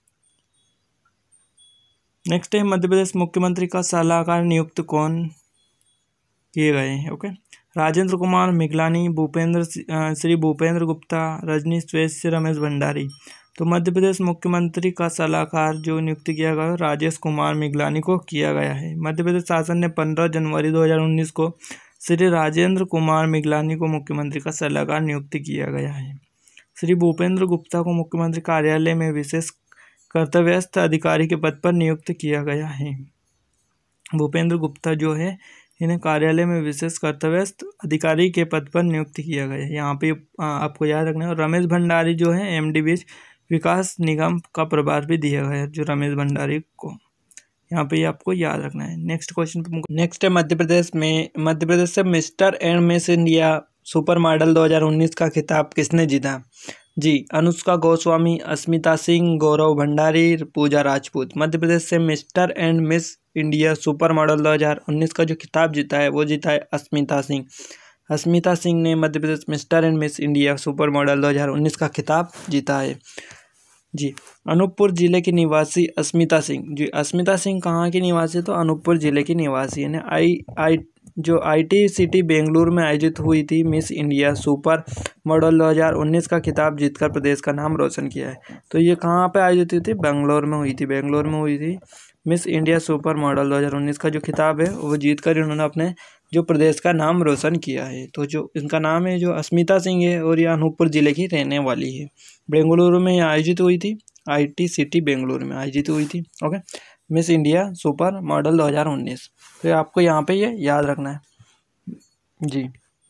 नेक्स्ट है मध्य प्रदेश मुख्यमंत्री का सलाहकार नियुक्त कौन किए गए हैं। ओके, राजेंद्र कुमार मिगलानी, भूपेंद्र श्री भूपेंद्र गुप्ता, रजनीश वैश्य, रमेश भंडारी। तो मध्य प्रदेश मुख्यमंत्री का सलाहकार जो नियुक्त किया गया राजेश कुमार मिगलानी को किया गया है। मध्य प्रदेश शासन ने पंद्रह जनवरी दो हज़ार उन्नीस को श्री राजेंद्र कुमार मिगलानी को मुख्यमंत्री का सलाहकार नियुक्त किया गया है। श्री भूपेंद्र गुप्ता को मुख्यमंत्री कार्यालय में विशेष कर्तव्यस्थ अधिकारी के पद पर नियुक्त किया गया है। भूपेंद्र गुप्ता जो है इन्हें कार्यालय में विशेष कर्तव्यस्थ अधिकारी के पद पर नियुक्त किया गया है। यहाँ पे आपको याद रखना है। और रमेश भंडारी जो है एमडी बीज विकास निगम का प्रभार भी दिया गया है जो रमेश भंडारी को, यहाँ पे आपको याद रखना है। नेक्स्ट क्वेश्चन पे नेक्स्ट है मध्य प्रदेश में मध्य प्रदेश से mister and miss India super model दो हज़ार उन्नीस का खिताब किसने जीता। जी, अनुष्का गोस्वामी, अस्मिता सिंह, गौरव भंडारी, पूजा राजपूत। मध्य प्रदेश से mister and miss India super model दो हज़ार उन्नीस का जो खिताब जीता है वो जीता है अस्मिता सिंह। अस्मिता सिंह ने Madhya Pradesh mister and miss India super model दो हज़ार उन्नीस का खिताब जीता है। जी, अनूपपुर जिले की निवासी अस्मिता सिंह। जी, अस्मिता सिंह कहाँ की निवासी, तो अनूपपुर जिले की निवासी है। आई आई जो आई टी सिटी बेंगलुरु में आयोजित हुई थी मिस इंडिया सुपर मॉडल दो हज़ार उन्नीस का खिताब जीतकर प्रदेश का नाम रोशन किया है। तो ये कहाँ पे आयोजित हुई थी, बेंगलोर में हुई थी। बेंगलोर में हुई थी मिस इंडिया सुपर मॉडल दो हज़ार उन्नीस का जो खिताब है वो जीतकर इन्होंने अपने जो प्रदेश का नाम रोशन किया है। तो जो इनका नाम है जो अस्मिता सिंह है और ये अनूपपुर जिले की रहने वाली है। बेंगलुरु में आयोजित हुई थी, आई टी सिटी बेंगलुरु में आयोजित हुई थी। Okay, miss India super model दो हज़ार उन्नीस। तो आपको यहाँ पे ये याद रखना है। जी,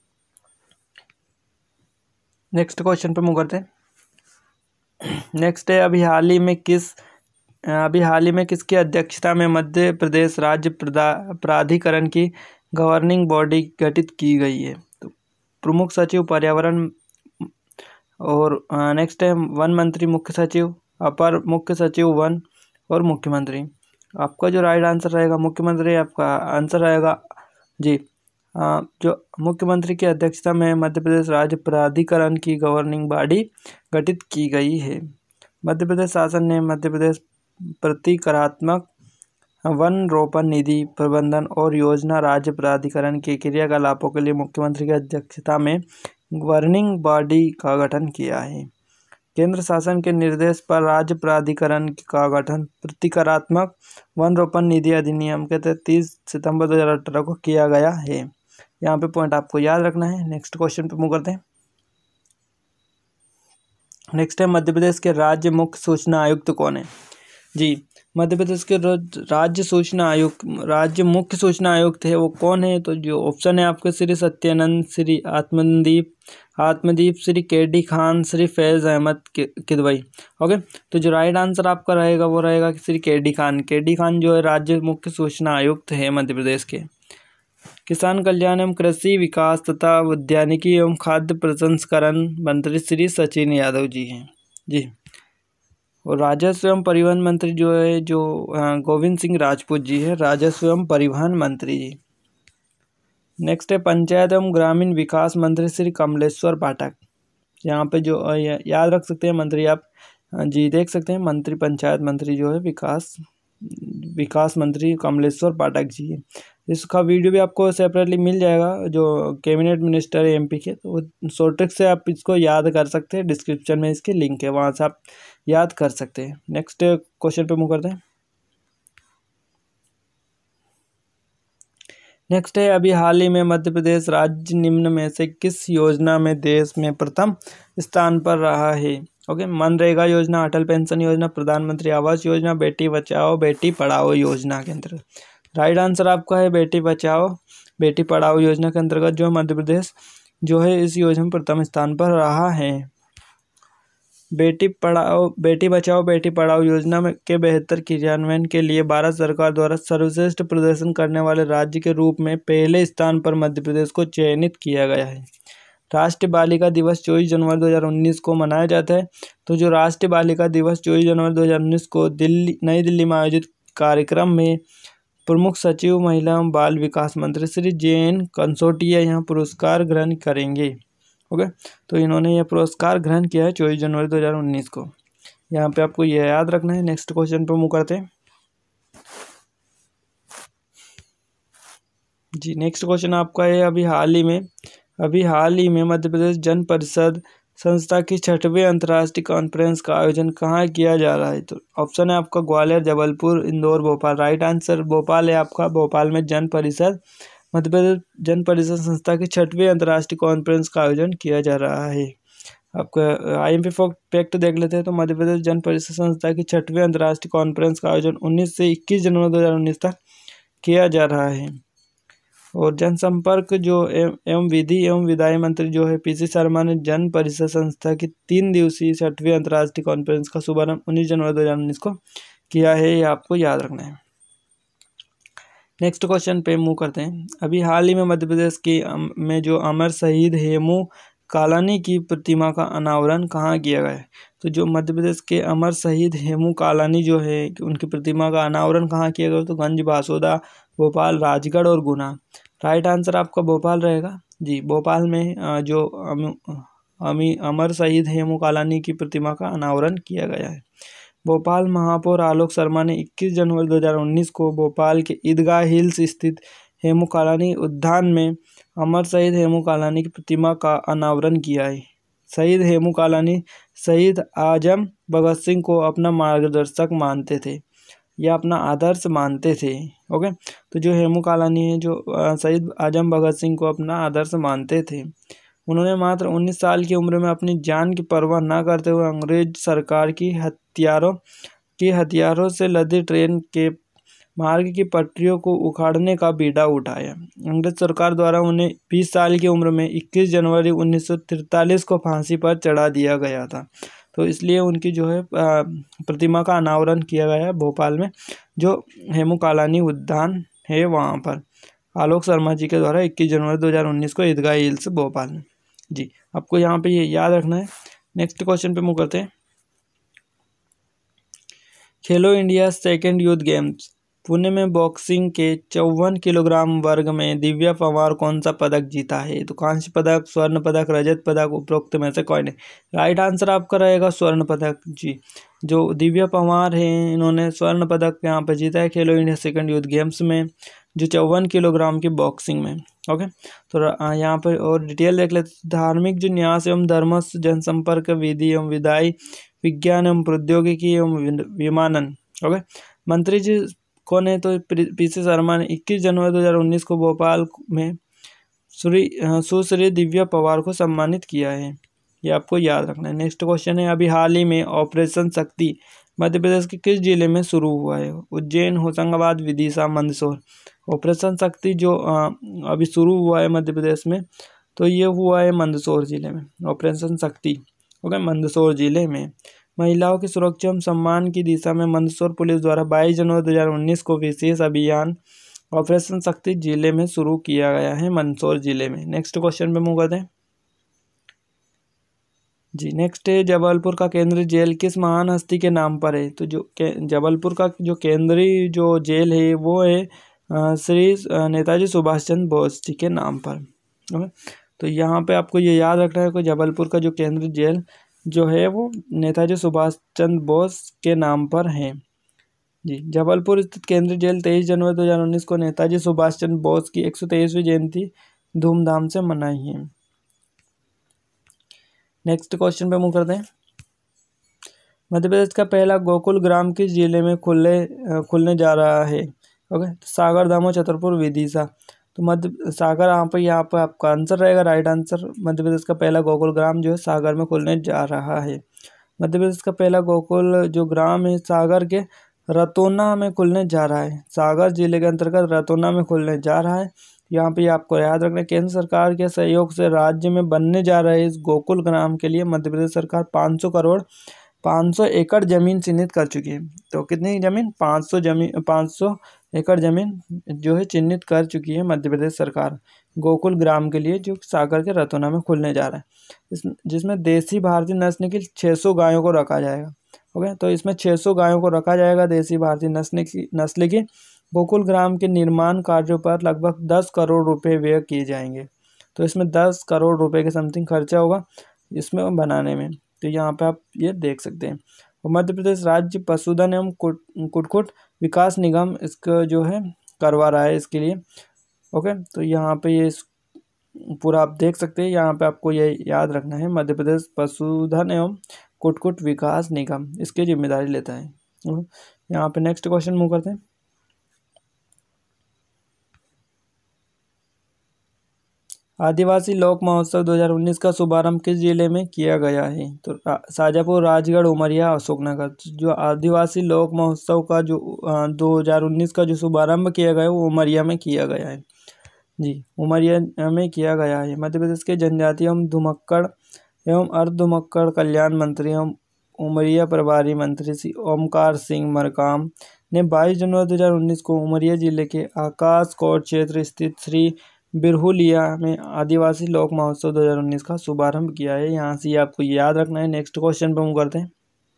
नेक्स्ट क्वेश्चन पे मूव करते हैं। नेक्स्ट है अभी हाल ही में किस अभी हाल ही में किसकी अध्यक्षता में मध्य प्रदेश राज्य प्राधिकरण की गवर्निंग बॉडी गठित की गई है। तो प्रमुख सचिव पर्यावरण और नेक्स्ट है वन मंत्री, मुख्य सचिव, अपर मुख्य सचिव वन और मुख्यमंत्री। आपका जो राइट आंसर रहेगा मुख्यमंत्री, आपका आंसर रहेगा जी। आ, जो मुख्यमंत्री की अध्यक्षता में मध्य प्रदेश राज्य प्राधिकरण की गवर्निंग बॉडी गठित की गई है। मध्य प्रदेश शासन ने मध्य प्रदेश प्रतिकरात्मक वन रोपण निधि प्रबंधन और योजना राज्य प्राधिकरण के क्रियाकलापों के लिए मुख्यमंत्री की अध्यक्षता में गवर्निंग बॉडी का गठन किया है। केंद्र शासन के निर्देश पर राज्य प्राधिकरण का गठन प्रतिकरात्मक वन रोपण निधि अधिनियम के तहत तीस सितंबर दो हज़ार अठारह को किया गया है। यहाँ पे पॉइंट आपको याद रखना है। नेक्स्ट क्वेश्चन पे मूव करते हैं। नेक्स्ट है मध्य प्रदेश के राज्य मुख्य सूचना आयुक्त कौन है। जी, मध्य प्रदेश के राज्य सूचना आयुक्त राज्य मुख्य सूचना आयुक्त है वो कौन है, तो जो ऑप्शन है आपके Shri Satyanand, Shri Atmadeep Atmadeep Shri K D Khan, Shri Faiz Ahmed Kidwai. Okay, तो जो राइट आंसर आपका रहेगा वो रहेगा कि श्री के डी खान। के डी खान जो है राज्य मुख्य सूचना आयुक्त है मध्य प्रदेश के। किसान कल्याण एवं कृषि विकास तथा उद्यानिकी एवं खाद्य प्रसंस्करण मंत्री श्री सचिन यादव जी हैं। जी, और राजस्व एवं परिवहन मंत्री जो है जो गोविंद सिंह राजपूत जी है, राजस्व एवं परिवहन मंत्री जी। नेक्स्ट है पंचायत एवं ग्रामीण विकास मंत्री श्री कमलेश्वर पाठक। यहाँ पे जो याद रख सकते हैं मंत्री आप जी देख सकते हैं, मंत्री पंचायत मंत्री जो है विकास विकास मंत्री कमलेश्वर पाठक जी है। इसका वीडियो भी आपको सेपरेटली मिल जाएगा जो कैबिनेट मिनिस्टर है एमपी के, तो शॉर्ट ट्रिक से आप इसको याद कर सकते हैं। डिस्क्रिप्शन में इसके लिंक है, वहाँ से आप याद कर सकते हैं। नेक्स्ट क्वेश्चन पे मूव करते हैं। नेक्स्ट है अभी हाल ही में मध्य प्रदेश राज्य निम्न में से किस योजना में देश में प्रथम स्थान पर रहा है। ओके, मनरेगा योजना, अटल पेंशन योजना, प्रधानमंत्री आवास योजना, बेटी बचाओ बेटी पढ़ाओ योजना के अंतर्गत। राइट आंसर आपका है बेटी बचाओ बेटी पढ़ाओ योजना के अंतर्गत जो मध्य प्रदेश जो है इस योजना में प्रथम स्थान पर रहा है। बेटी पढ़ाओ बेटी बचाओ बेटी पढ़ाओ योजना में के बेहतर क्रियान्वयन के लिए भारत सरकार द्वारा सर्वश्रेष्ठ प्रदर्शन करने वाले राज्य के रूप में पहले स्थान पर मध्य प्रदेश को चयनित किया गया है। राष्ट्रीय बालिका दिवस चौबीस जनवरी दो हज़ार उन्नीस को मनाया जाता है। तो जो राष्ट्रीय बालिका दिवस चौबीस जनवरी दो हज़ार उन्नीस को दिल्ली नई दिल्ली में आयोजित कार्यक्रम में प्रमुख सचिव महिला एवं बाल विकास मंत्री श्री जे एन कंसोटिया यहाँ पुरस्कार ग्रहण करेंगे। ओके, तो इन्होंने यह पुरस्कार ग्रहण किया है चौबीस जनवरी दो हज़ार उन्नीस को। यहाँ पे आपको यह याद रखना है। नेक्स्ट क्वेश्चन पर मूव करते हैं जी। नेक्स्ट क्वेश्चन आपका है अभी हाल ही में अभी हाल ही में मध्य प्रदेश जन परिषद संस्था की छठवें अंतर्राष्ट्रीय कॉन्फ्रेंस का आयोजन कहाँ किया जा रहा है। तो ऑप्शन है आपका ग्वालियर, जबलपुर, इंदौर, भोपाल। राइट आंसर भोपाल है आपका। भोपाल में जन परिषद मध्य प्रदेश जन परिषद संस्था की छठवीं अंतर्राष्ट्रीय कॉन्फ्रेंस का आयोजन किया जा रहा है। आपका आई एम पी फैक्ट देख लेते हैं। तो मध्य प्रदेश जन परिषद संस्था की छठवीं अंतर्राष्ट्रीय कॉन्फ्रेंस का आयोजन उन्नीस से इक्कीस जनवरी दो हज़ार उन्नीस तक किया जा रहा है। और जनसंपर्क जो एवं विधि एवं विधायी मंत्री जो है पी सी शर्मा ने जन परिषद संस्था की तीन दिवसीय छठवीं अंतर्राष्ट्रीय कॉन्फ्रेंस का शुभारंभ उन्नीस जनवरी दो हज़ार उन्नीस को किया है। ये आपको याद रखना है। नेक्स्ट क्वेश्चन पे मूव करते हैं। अभी हाल ही में मध्य प्रदेश की में जो अमर शहीद हेमू कालानी की प्रतिमा का अनावरण कहाँ किया गया है। तो जो मध्य प्रदेश के अमर शहीद हेमू कालानी जो है उनकी प्रतिमा का अनावरण कहाँ किया गया। तो गंज, बासोदा, भोपाल, राजगढ़ और गुना। राइट आंसर आपका भोपाल रहेगा जी। भोपाल में जो अमी अमर शहीद हेमू कालानी की प्रतिमा का अनावरण किया गया है। भोपाल महापौर आलोक शर्मा ने इक्कीस जनवरी दो हज़ार उन्नीस को भोपाल के ईदगाह हिल्स स्थित हेमू कालानी उद्यान में अमर शहीद हेमू कालानी की प्रतिमा का अनावरण किया है। शहीद हेमू कालानी शहीद आजम भगत सिंह को अपना मार्गदर्शक मानते थे या अपना आदर्श मानते थे। ओके, तो जो हेमू कालानी है जो शहीद आजम भगत सिंह को अपना आदर्श मानते थे। उन्होंने मात्र उन्नीस साल की उम्र में अपनी जान की परवाह न करते हुए अंग्रेज सरकार की हथियारों की हथियारों से लदी ट्रेन के मार्ग की पटरियों को उखाड़ने का बीड़ा उठाया। अंग्रेज सरकार द्वारा उन्हें बीस साल की उम्र में इक्कीस जनवरी उन्नीस सौ तैंतालीस को फांसी पर चढ़ा दिया गया था। तो इसलिए उनकी जो है प्रतिमा का अनावरण किया गया है भोपाल में, जो हेमू कालानी उद्यान है वहाँ पर आलोक शर्मा जी के द्वारा इक्कीस जनवरी दो हज़ार उन्नीस को ईदगाह हिल्स भोपाल में जी। आपको यहाँ पे ये याद रखना है। नेक्स्ट क्वेश्चन पे मूव करते हैं। Khelo India second youth games Pune में बॉक्सिंग के चौवन किलोग्राम वर्ग में दिव्या पवार कौन सा पदक जीता है। तो कांस्य पदक, स्वर्ण पदक, रजत पदक, उपरोक्त में से कोई नहीं। राइट आंसर आपका रहेगा स्वर्ण पदक जी। जो दिव्या पवार हैं इन्होंने स्वर्ण पदक यहाँ पर जीता है खेलो इंडिया सेकेंड यूथ गेम्स में, जो चौवन किलोग्राम की बॉक्सिंग में। ओके, तो यहाँ पर और डिटेल देख लेते। धार्मिक जो न्यास एवं धर्म जनसंपर्क विधि एवं विधायी विज्ञान एवं प्रौद्योगिकी एवं विमानन ओके मंत्री जी कौन है। तो पी सी शर्मा ने इक्कीस जनवरी दो हज़ार उन्नीस को भोपाल में श्री सुश्री दिव्या पवार को सम्मानित किया है। ये आपको याद रखना है। नेक्स्ट क्वेश्चन है अभी हाल ही में ऑपरेशन शक्ति मध्य प्रदेश के किस जिले में शुरू हुआ है। उज्जैन, होशंगाबाद, विदिशा, मंदसौर। ऑपरेशन शक्ति जो अभी शुरू हुआ है मध्य प्रदेश में, तो ये हुआ है मंदसौर जिले में। ऑपरेशन शक्ति ओके मंदसौर जिले में। महिलाओं की सुरक्षा एवं सम्मान की दिशा में मंदसौर पुलिस द्वारा बाईस जनवरी दो हज़ार उन्नीस को विशेष अभियान ऑपरेशन शक्ति जिले में शुरू किया गया है, मंदसौर जिले में। नेक्स्ट क्वेश्चन पे मूव करते हैं जी। नेक्स्ट है जबलपुर का केंद्रीय जेल किस महान हस्ती के नाम पर है। तो जो जबलपुर का जो केंद्रीय जो जेल है वो है श्री नेताजी सुभाष चंद्र बोस जी के नाम पर। ओके, तो यहाँ पे आपको ये याद रखना है कि जबलपुर का जो केंद्रीय जेल जो है वो नेताजी सुभाष चंद्र बोस के नाम पर है जी। जबलपुर स्थित केंद्रीय जेल तेईस जनवरी दो हज़ार उन्नीस को नेताजी सुभाष चंद्र बोस की एक सौ तेईसवीं जयंती धूमधाम से मनाई है। नेक्स्ट क्वेश्चन पे मूव करते हैं। मध्य प्रदेश का पहला गोकुल ग्राम किस जिले में खुले खुलने जा रहा है। ओके, तो सागर, दामोह, छतरपुर, विदिशा। तो मध्य सागर यहाँ पर यहाँ पर आपका आंसर रहेगा। राइट आंसर मध्य प्रदेश का पहला गोकुल ग्राम जो है सागर में खुलने जा रहा है। मध्य प्रदेश का पहला गोकुल जो ग्राम है सागर के रतौना में खुलने जा रहा है। सागर जिले के अंतर्गत रतौना में खुलने जा रहा है। यहाँ पे आपको याद रखना है, केंद्र सरकार के सहयोग से राज्य में बनने जा रहे इस गोकुल ग्राम के लिए मध्य प्रदेश सरकार पाँच सौ करोड़ पाँच सौ एकड़ जमीन चिन्हित कर चुकी है। तो कितनी जमीन? पाँच सौ जमीन पाँच सौ एकड़ जमीन जो है चिन्हित कर चुकी है मध्य प्रदेश सरकार गोकुल ग्राम के लिए, जो सागर के रतौना में खुलने जा रहा है। इस जिसमें देसी भारतीय नस्ल की छः सौ गायों को रखा जाएगा। ओके, तो इसमें छः सौ गायों को रखा जाएगा देसी भारतीय नस्ल की नस्ल की। गोकुल ग्राम के निर्माण कार्यों पर लगभग दस करोड़ रुपए व्यय किए जाएंगे। तो इसमें दस करोड़ रुपए के समथिंग खर्चा होगा इसमें बनाने में। तो यहाँ पे आप ये देख सकते हैं। और मध्य प्रदेश राज्य पशुधन एवं कुक्कुट विकास निगम इसका जो है करवा रहा है इसके लिए। ओके, तो यहाँ पे ये पूरा आप देख सकते हैं। यहाँ पे आपको ये याद रखना है, मध्य प्रदेश पशुधन एवं कुक्कुट विकास निगम इसकी जिम्मेदारी लेता है। यहाँ पे नेक्स्ट क्वेश्चन मूव करते हैं। आदिवासी लोक महोत्सव दो हज़ार उन्नीस का शुभारंभ किस जिले में किया गया है? तो शाजापुर, राजगढ़, उमरिया, अशोकनगर। जो आदिवासी लोक महोत्सव का जो दो हज़ार उन्नीस का जो शुभारंभ किया गया है वो उमरिया में किया गया है। जी, उमरिया में किया गया है। मध्य प्रदेश के जनजातीय एवं धुमक्कड़ एवं अर्धधुमक्कड़ कल्याण मंत्री एवं उमरिया प्रभारी मंत्री श्री ओमकार सिंह मरकाम ने बाईस जनवरी दो हज़ार उन्नीस को उमरिया जिले के आकाश कोट क्षेत्र स्थित श्री बिरहुलिया में आदिवासी लोक महोत्सव दो हज़ार उन्नीस का शुभारंभ किया है। यहाँ से आपको याद रखना है। नेक्स्ट क्वेश्चन पे मूव करते हैं।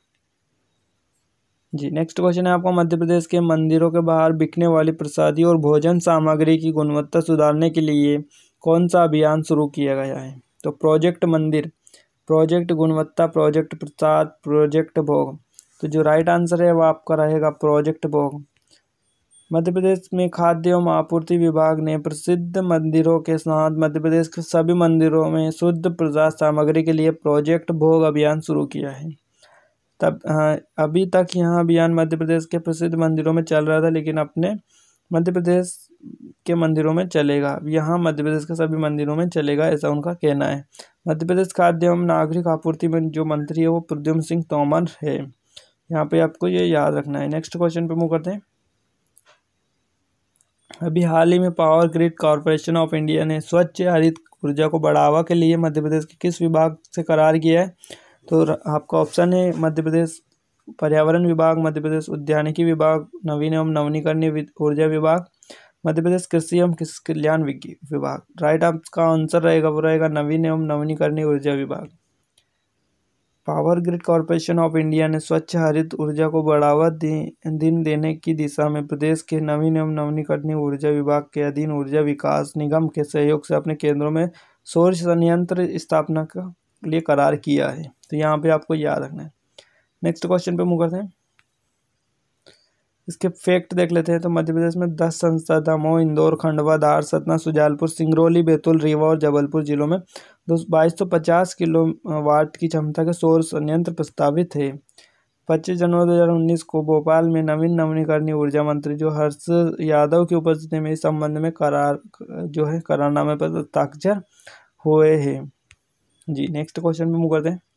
जी, नेक्स्ट क्वेश्चन है आपको, मध्य प्रदेश के मंदिरों के बाहर बिकने वाली प्रसादी और भोजन सामग्री की गुणवत्ता सुधारने के लिए कौन सा अभियान शुरू किया गया है? तो प्रोजेक्ट मंदिर, प्रोजेक्ट गुणवत्ता, प्रोजेक्ट प्रसाद, प्रोजेक्ट भोग। तो जो राइट आंसर है वो आपका रहेगा प्रोजेक्ट भोग। मध्य प्रदेश में खाद्य एवं आपूर्ति विभाग ने प्रसिद्ध मंदिरों के साथ मध्य प्रदेश के सभी मंदिरों में शुद्ध प्रसाद सामग्री के लिए प्रोजेक्ट भोग अभियान शुरू किया है। तब हाँ, अभी तक यह अभियान मध्य प्रदेश के प्रसिद्ध मंदिरों में चल रहा था, लेकिन अपने मध्य प्रदेश के मंदिरों में चलेगा। यहाँ मध्य प्रदेश के सभी मंदिरों में चलेगा, ऐसा उनका कहना है। मध्य प्रदेश खाद्य एवं नागरिक आपूर्ति में जो मंत्री है वो प्रद्युम्न सिंह तोमर है। यहाँ पे आपको ये याद रखना है। नेक्स्ट क्वेश्चन पे मूव करते हैं। अभी हाल ही में power grid corporation of India ने स्वच्छ हरित ऊर्जा को बढ़ावा के लिए मध्य प्रदेश के किस विभाग से करार किया है? तो आपका ऑप्शन है मध्य प्रदेश पर्यावरण विभाग, मध्य प्रदेश उद्यानिकी विभाग, नवीन एवं नवीनीकरणीय ऊर्जा विभाग, मध्य प्रदेश कृषि एवं कृषि कल्याण विभाग। राइट आपका आंसर रहेगा वो रहेगा नवीन एवं नवीनीकरणीय ऊर्जा विभाग। Power grid corporation of India ने स्वच्छ हरित ऊर्जा को बढ़ावा दिन देने की दिशा में प्रदेश के नवीन एवं नवीनीकरणीय ऊर्जा विभाग के अधीन ऊर्जा विकास निगम के सहयोग से अपने केंद्रों में सौर संयंत्र स्थापना का लिए करार किया है। तो यहाँ पे आपको याद रखना है। नेक्स्ट क्वेश्चन पे मूव करते हैं। इसके फैक्ट देख लेते हैं। तो मध्य प्रदेश में दस संस्था दमोह, इंदौर, खंडवा, धार, सतना, शुजालपुर, सिंगरौली, बैतूल, रीवा और जबलपुर जिलों में दो बाईस सौ पचास किलो वाट की क्षमता के सौर संयंत्र प्रस्तावित है। पच्चीस जनवरी दो हज़ार उन्नीस को भोपाल में नवीन नवीनीकरणीय ऊर्जा मंत्री जो हर्ष यादव की उपस्थिति में इस संबंध में करार जो है करारनामे पर हस्ताक्षर हुए हैं। जी, नेक्स्ट क्वेश्चन पे मूव करते हैं।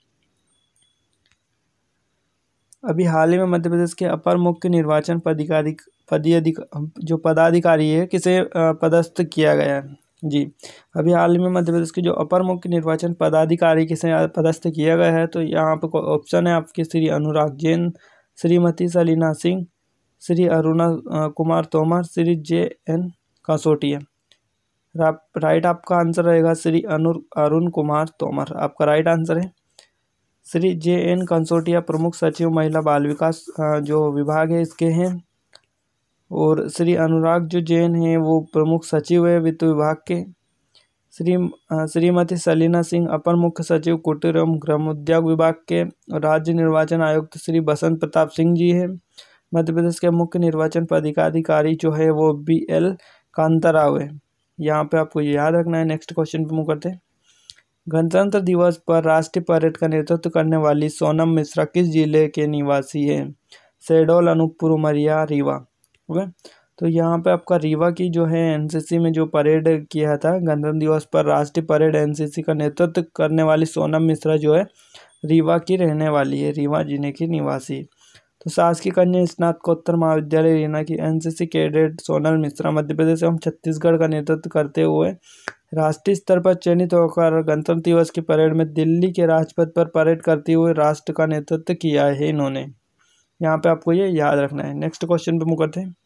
अभी हाल ही में मध्य प्रदेश के अपर मुख्य निर्वाचन पदाधिकारी पदाधिक जो पदाधिकारी है किसे पदस्थ किया गया है? जी, अभी हाल ही में मध्य प्रदेश के जो अपर मुख्य निर्वाचन पदाधिकारी किसे पदस्थ किया गया है? तो यहाँ पे ऑप्शन है आपके Shri Anurag Jain, Shrimati Salina Singh, Shri Aruna Kumar Tomar, Shri J N Kasotiya. Right आपका आंसर रहेगा श्री अनु अरुण कुमार तोमर। आपका राइट आंसर है। श्री जे एन कंसोटिया प्रमुख सचिव महिला बाल विकास जो विभाग है इसके हैं, और श्री अनुराग जो जैन हैं वो प्रमुख सचिव है वित्त विभाग के। श्री श्रीमती सलीना सिंह अपर मुख्य सचिव कुटीर एवं ग्रामोद्योग विभाग के। राज्य निर्वाचन आयुक्त श्री बसंत प्रताप सिंह जी है। मध्य प्रदेश के मुख्य निर्वाचन पदाधिकारी जो है वो बी एल कांताराव है। यहाँ पे आपको याद रखना है। नेक्स्ट क्वेश्चन पे मूव करते हैं। गणतंत्र दिवस पर राष्ट्रीय परेड का नेतृत्व करने वाली सोनम मिश्रा किस जिले के निवासी है? शहडोल, अनूपपुर, उमरिया, रीवा। ओके, तो यहाँ पे आपका रीवा की जो है एनसीसी में जो परेड किया था गणतंत्र दिवस पर राष्ट्रीय परेड एनसीसी का नेतृत्व करने वाली सोनम मिश्रा जो है रीवा की रहने वाली है, रीवा जिले की निवासी। तो शासकीय कन्या स्नातकोत्तर महाविद्यालय रीना की एनसीसी कैडेट सोनल मिश्रा मध्य प्रदेश एवं छत्तीसगढ़ का नेतृत्व करते हुए राष्ट्रीय स्तर पर चयनित होकर गणतंत्र दिवस की परेड में दिल्ली के राजपथ पर परेड करते हुए राष्ट्र का नेतृत्व किया है इन्होंने। यहाँ पे आपको ये याद रखना है। नेक्स्ट क्वेश्चन पे मूव करते हैं।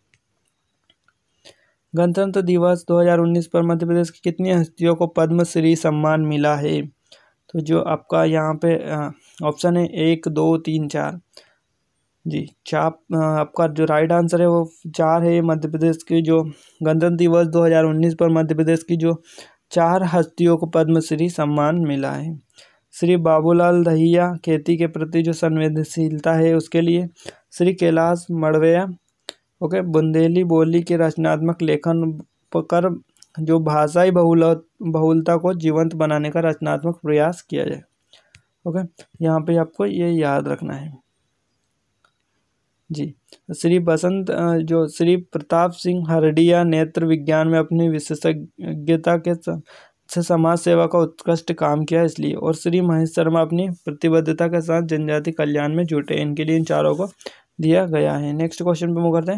गणतंत्र दिवस दो हज़ार उन्नीस पर मध्य प्रदेश की कितनी हस्तियों को पद्मश्री सम्मान मिला है? तो जो आपका यहाँ पे ऑप्शन है एक, दो, तीन, चार। जी चार आपका जो राइट आंसर है वो चार है। मध्य प्रदेश की जो गणतंत्र दिवस दो हज़ार उन्नीस पर मध्य प्रदेश की जो चार हस्तियों को पद्मश्री सम्मान मिला है। श्री बाबूलाल दहिया खेती के प्रति जो संवेदनशीलता है उसके लिए। श्री कैलाश मड़वैया ओके बुंदेली बोली के रचनात्मक लेखन कर जो भाषाई बहुल बहुलता को जीवंत बनाने का रचनात्मक प्रयास किया जाए। ओके यहाँ पे आपको ये याद रखना है। जी श्री बसंत जो श्री प्रताप सिंह हरडिया नेत्र विज्ञान में अपनी विशेषज्ञता के से समाज सेवा का उत्कृष्ट काम किया इसलिए। और श्री महेश शर्मा अपनी प्रतिबद्धता के साथ जनजाति कल्याण में जुटे, इनके लिए इन चारों को दिया गया है। नेक्स्ट क्वेश्चन पे मूव करते हैं।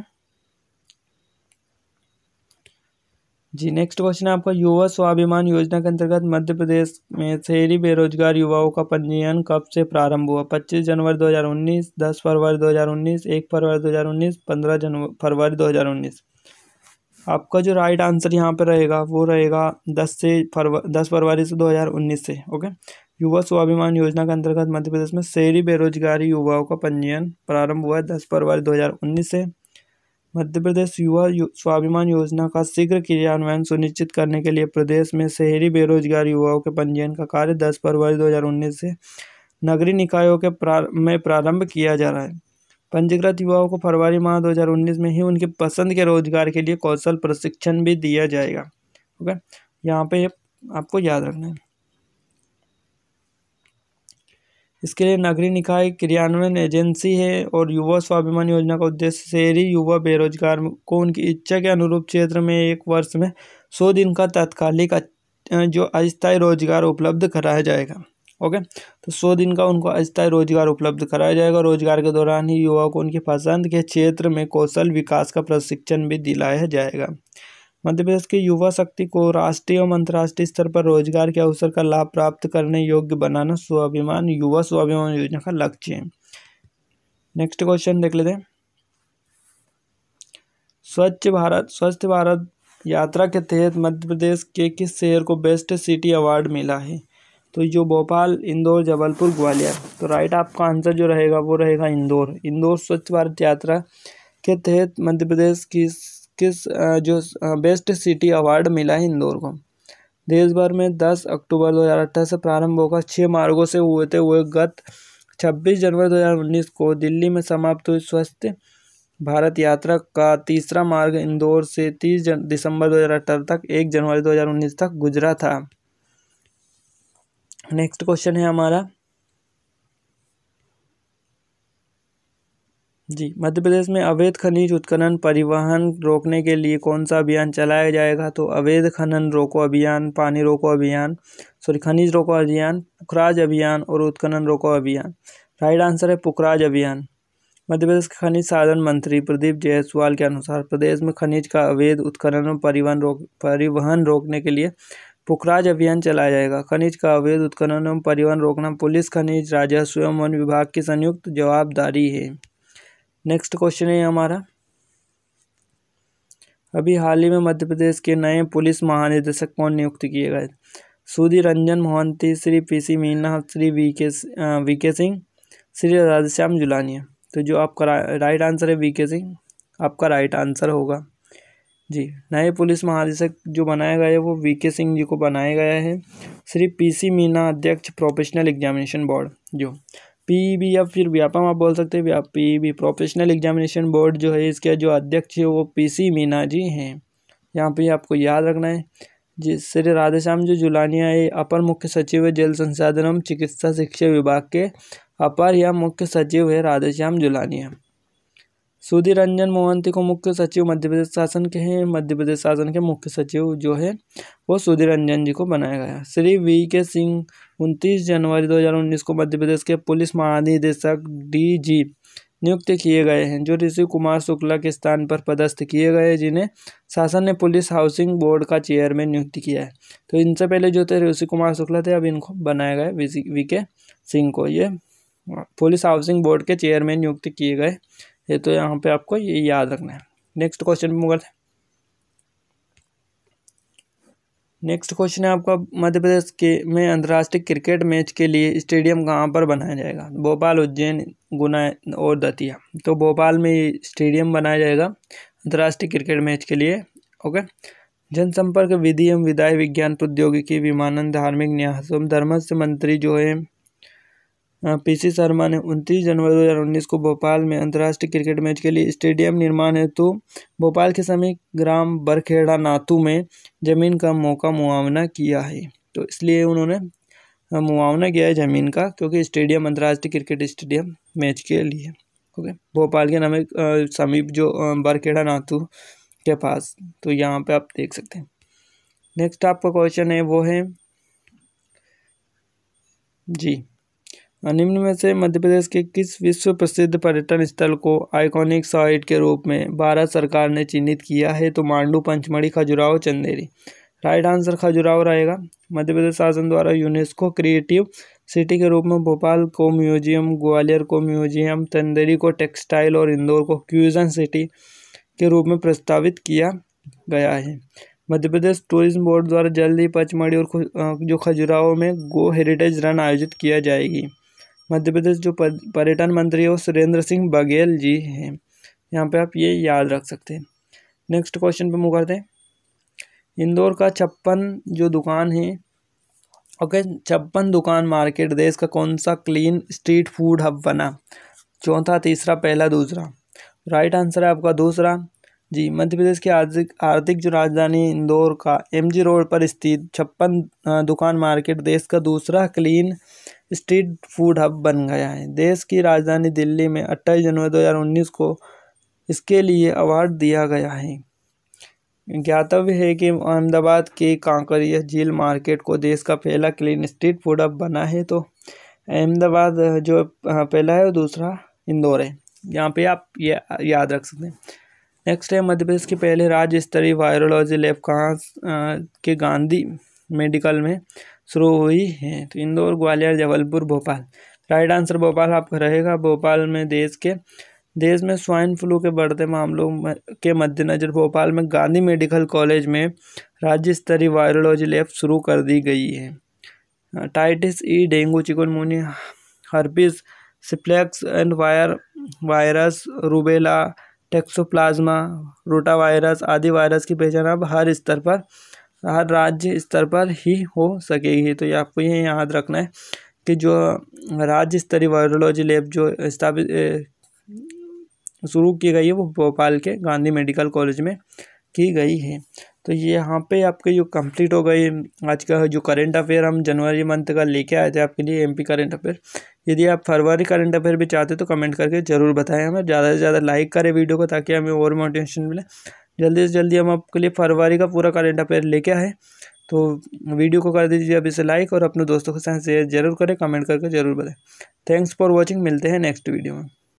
जी नेक्स्ट क्वेश्चन है आपका युवा स्वाभिमान योजना के अंतर्गत मध्य प्रदेश में शहरी बेरोजगार युवाओं का पंजीयन कब से प्रारंभ हुआ? पच्चीस जनवरी दो हज़ार उन्नीस, दस फरवरी दो हज़ार उन्नीस, एक फरवरी दो हज़ार उन्नीस, पंद्रह जनवरी फरवरी दो हज़ार उन्नीस। आपका जो राइट आंसर यहाँ पे रहेगा वो रहेगा दस से फरवरी दस फरवरी से दो हज़ार उन्नीस से। ओके युवा स्वाभिमान योजना के अंतर्गत मध्य प्रदेश में शहरी बेरोजगारी युवाओं का पंजीयन प्रारंभ हुआ है दस फरवरी दो हज़ार उन्नीस से। मध्य प्रदेश युवा स्वाभिमान योजना का शीघ्र क्रियान्वयन सुनिश्चित करने के लिए प्रदेश में शहरी बेरोजगार युवाओं के पंजीयन का कार्य दस फरवरी दो हज़ार उन्नीस से नगरीय निकायों के प्रार में प्रारंभ किया जा रहा है। पंजीकृत युवाओं को फरवरी माह दो हज़ार उन्नीस में ही उनके पसंद के रोजगार के लिए कौशल प्रशिक्षण भी दिया जाएगा। ओके यहाँ पे आपको याद रखना है। इसके लिए नगरीय निकाय क्रियान्वयन एजेंसी है और युवा स्वाभिमान योजना का उद्देश्य शहरी युवा बेरोजगार को उनकी इच्छा के अनुरूप क्षेत्र में एक वर्ष में सौ दिन का तात्कालिक जो अस्थायी रोजगार उपलब्ध कराया जाएगा। ओके तो सौ दिन का उनको अस्थायी रोजगार उपलब्ध कराया जाएगा। रोजगार के दौरान ही युवाओं को उनकी पसंद के क्षेत्र में कौशल विकास का प्रशिक्षण भी दिलाया जाएगा। मध्य प्रदेश की युवा शक्ति को राष्ट्रीय एवं अंतर्राष्ट्रीय स्तर पर रोजगार के अवसर का लाभ प्राप्त करने योग्य बनाना स्वाभिमान युवा स्वाभिमान योजना का लक्ष्य है। नेक्स्ट क्वेश्चन देख लेते हैं। स्वच्छ भारत स्वस्थ भारत यात्रा के तहत मध्य प्रदेश के किस शहर को बेस्ट सिटी अवार्ड मिला है? तो जो भोपाल, इंदौर, जबलपुर, ग्वालियर। तो राइट आपका आंसर जो रहेगा वो रहेगा इंदौर। इंदौर स्वच्छ भारत यात्रा के तहत मध्य प्रदेश की किस जो बेस्ट सिटी अवार्ड मिला है इंदौर को। देश भर में दस अक्टूबर दो हज़ार अठारह से प्रारंभ होकर छः मार्गों से होते हुए गत छब्बीस जनवरी दो हज़ार उन्नीस को दिल्ली में समाप्त हुई स्वच्छ भारत यात्रा का तीसरा मार्ग इंदौर से तीस दिसंबर दो हज़ार अठारह तक एक जनवरी दो हज़ार उन्नीस तक गुजरा था। नेक्स्ट क्वेश्चन है हमारा जी मध्य प्रदेश में अवैध खनिज उत्खनन परिवहन रोकने के लिए कौन सा अभियान चलाया जाएगा? तो अवैध खनन रोको अभियान, पानी रोको अभियान, सॉरी खनिज रोको अभियान, पुखराज अभियान और उत्खनन रोको अभियान। राइट आंसर है पुखराज अभियान। मध्य प्रदेश के खनिज साधन मंत्री प्रदीप जायसवाल के अनुसार प्रदेश में खनिज का अवैध उत्खनन और परिवहन रोक परिवहन रोकने के लिए पुखराज अभियान चलाया जाएगा। खनिज का अवैध उत्खनन एवं परिवहन रोकना पुलिस, खनिज, राजस्व एवं वन विभाग की संयुक्त जवाबदारी है। नेक्स्ट क्वेश्चन है हमारा, अभी हाल ही में मध्य प्रदेश के नए पुलिस महानिदेशक कौन नियुक्त किए गए? Sudhir Ranjan Mohanty, Shri PC Meena, Shri VK VK Singh, Shri Radheshyam Julania. तो जो आपका राइट आंसर है वीके सिंह आपका राइट आंसर होगा। जी नए पुलिस महानिदेशक जो बनाया गया है वो वीके सिंह जी को बनाया गया है। श्री पीसी मीना अध्यक्ष प्रोफेशनल एग्जामिनेशन बोर्ड, जो पीईबी या फिर व्यापम आप बोल सकते हैं, पीईबी प्रोफेशनल एग्जामिनेशन बोर्ड जो है इसके जो अध्यक्ष है वो पीसी मीना जी हैं। यहाँ पे आपको याद रखना है। जी श्री राधेश्याम जो जुलानिया है अपर मुख्य सचिव है जल संसाधन एवं चिकित्सा शिक्षा विभाग के अपर या मुख्य सचिव है राधेश्याम जुलानिया। सुधीर रंजन मोहंती को मुख्य सचिव मध्य प्रदेश शासन के हैं। मध्य प्रदेश शासन के मुख्य सचिव जो है वो सुधीर रंजन जी को बनाया गया। श्री वी के सिंह उनतीस जनवरी दो हज़ार उन्नीस को मध्य प्रदेश के पुलिस महानिदेशक डीजी नियुक्त किए गए हैं, जो ऋषि कुमार शुक्ला के स्थान पर पदस्थ किए गए, जिन्हें शासन ने पुलिस हाउसिंग बोर्ड का चेयरमैन नियुक्त किया है। तो इनसे पहले जो थे ऋषि कुमार शुक्ला थे, अब इनको बनाया गया वी के सिंह को ये पुलिस हाउसिंग बोर्ड के चेयरमैन नियुक्त किए गए। ये तो यहाँ पे आपको ये याद रखना है। नेक्स्ट क्वेश्चन पे मुगल नेक्स्ट क्वेश्चन है आपका, मध्य प्रदेश के में अंतर्राष्ट्रीय क्रिकेट मैच के लिए स्टेडियम कहाँ पर बनाया जाएगा? भोपाल, उज्जैन, गुना और दतिया। तो भोपाल में स्टेडियम बनाया जाएगा अंतर्राष्ट्रीय क्रिकेट मैच के लिए। ओके। जनसंपर्क, विधि एवं विधायी विज्ञान, प्रौद्योगिकी, विमानन, धार्मिक न्यास एवं धर्मस्व मंत्री जो है पीसी शर्मा ने उनतीस जनवरी दो हज़ार उन्नीस को भोपाल में अंतर्राष्ट्रीय क्रिकेट मैच के लिए स्टेडियम निर्माण हेतु भोपाल के समीप ग्राम बरखेड़ा नाथू में जमीन का मौका मुआवना किया है। तो इसलिए उन्होंने मुआवना किया है ज़मीन का, क्योंकि स्टेडियम अंतर्राष्ट्रीय क्रिकेट स्टेडियम मैच के लिए। ओके। भोपाल के नाम समीप जो बरखेड़ा नाथू के पास, तो यहाँ पे आप देख सकते हैं। नेक्स्ट आपका क्वेश्चन है वो है जी, निम्न में से मध्य प्रदेश के किस विश्व प्रसिद्ध पर्यटन स्थल को आइकॉनिक साइट के रूप में भारत सरकार ने चिन्हित किया है? तो मांडू, पंचमढ़ी, खजुराहो, चंदेरी। राइट आंसर खजुराहो रहेगा। मध्य प्रदेश शासन द्वारा यूनेस्को क्रिएटिव सिटी के रूप में भोपाल को म्यूजियम, ग्वालियर को म्यूजियम, चंदेरी को टेक्सटाइल और इंदौर को क्यूजन सिटी के रूप में प्रस्तावित किया गया है। मध्य प्रदेश टूरिज्म बोर्ड द्वारा जल्द ही पचमढ़ी और जो खजुराहो में गो हेरिटेज रन आयोजित किया जाएगी। मध्य प्रदेश जो पर्यटन मंत्री है वो सुरेंद्र सिंह बघेल जी हैं। यहाँ पे आप ये याद रख सकते हैं। नेक्स्ट क्वेश्चन पे मूव करते हैं। इंदौर का छप्पन जो दुकान है, ओके, छप्पन दुकान मार्केट देश का कौन सा क्लीन स्ट्रीट फूड हब बना? चौथा, तीसरा, पहला, दूसरा। राइट आंसर है आपका दूसरा जी। मध्य प्रदेश की आर्थिक आर्थिक जो राजधानी इंदौर का एमजी रोड पर स्थित छप्पन दुकान मार्केट देश का दूसरा क्लीन स्ट्रीट फूड हब बन गया है। देश की राजधानी दिल्ली में अट्ठाईस जनवरी दो हज़ार उन्नीस को इसके लिए अवार्ड दिया गया है। ज्ञातव्य है कि अहमदाबाद के कांकरिया झील मार्केट को देश का पहला क्लीन स्ट्रीट फूड हब बना है। तो अहमदाबाद जो पहला है और दूसरा इंदौर है। यहाँ पे आप ये याद रख सकते हैं। नेक्स्ट है, मध्य प्रदेश के पहले राज्य स्तरीय वायरोलॉजी लैब कहाँ के गांधी मेडिकल में शुरू हुई है? तो इंदौर, ग्वालियर, जबलपुर, भोपाल। राइट आंसर भोपाल आपका रहेगा। भोपाल में देश के देश में स्वाइन फ्लू के बढ़ते मामलों के मद्देनजर भोपाल में गांधी मेडिकल कॉलेज में राज्य स्तरीय वायरोलॉजी लैब शुरू कर दी गई है। Hepatitis E, dengue, chikungunya, herpes simplex and virus virus, rubella, toxoplasma, rotavirus आदि वायरस की पहचान अब हर स्तर पर हर राज्य स्तर पर ही हो सकेगी। तो ये आपको ये याद रखना है कि जो राज्य स्तरीय वायरोलॉजी लैब जो स्थापित शुरू की गई है वो भोपाल के गांधी मेडिकल कॉलेज में की गई है। तो ये यहाँ पे आपके जो कंप्लीट हो गई आज का जो करंट अफेयर हम जनवरी मंथ का लेके आए थे आपके लिए एमपी करंट अफेयर। यदि आप फरवरी करंट अफेयर भी चाहते तो कमेंट करके ज़रूर बताएं हमें। ज़्यादा से ज़्यादा लाइक करें वीडियो को, ताकि हमें और मोटिवेशन मिले। जल्दी से जल्दी हम आपके लिए फरवरी का पूरा करंट अफेयर लेके आए। तो वीडियो को कर दीजिए अभी से लाइक, और अपने दोस्तों के साथ शेयर जरूर करें, कमेंट करके जरूर बताएं। Thanks for watching. मिलते हैं नेक्स्ट वीडियो में।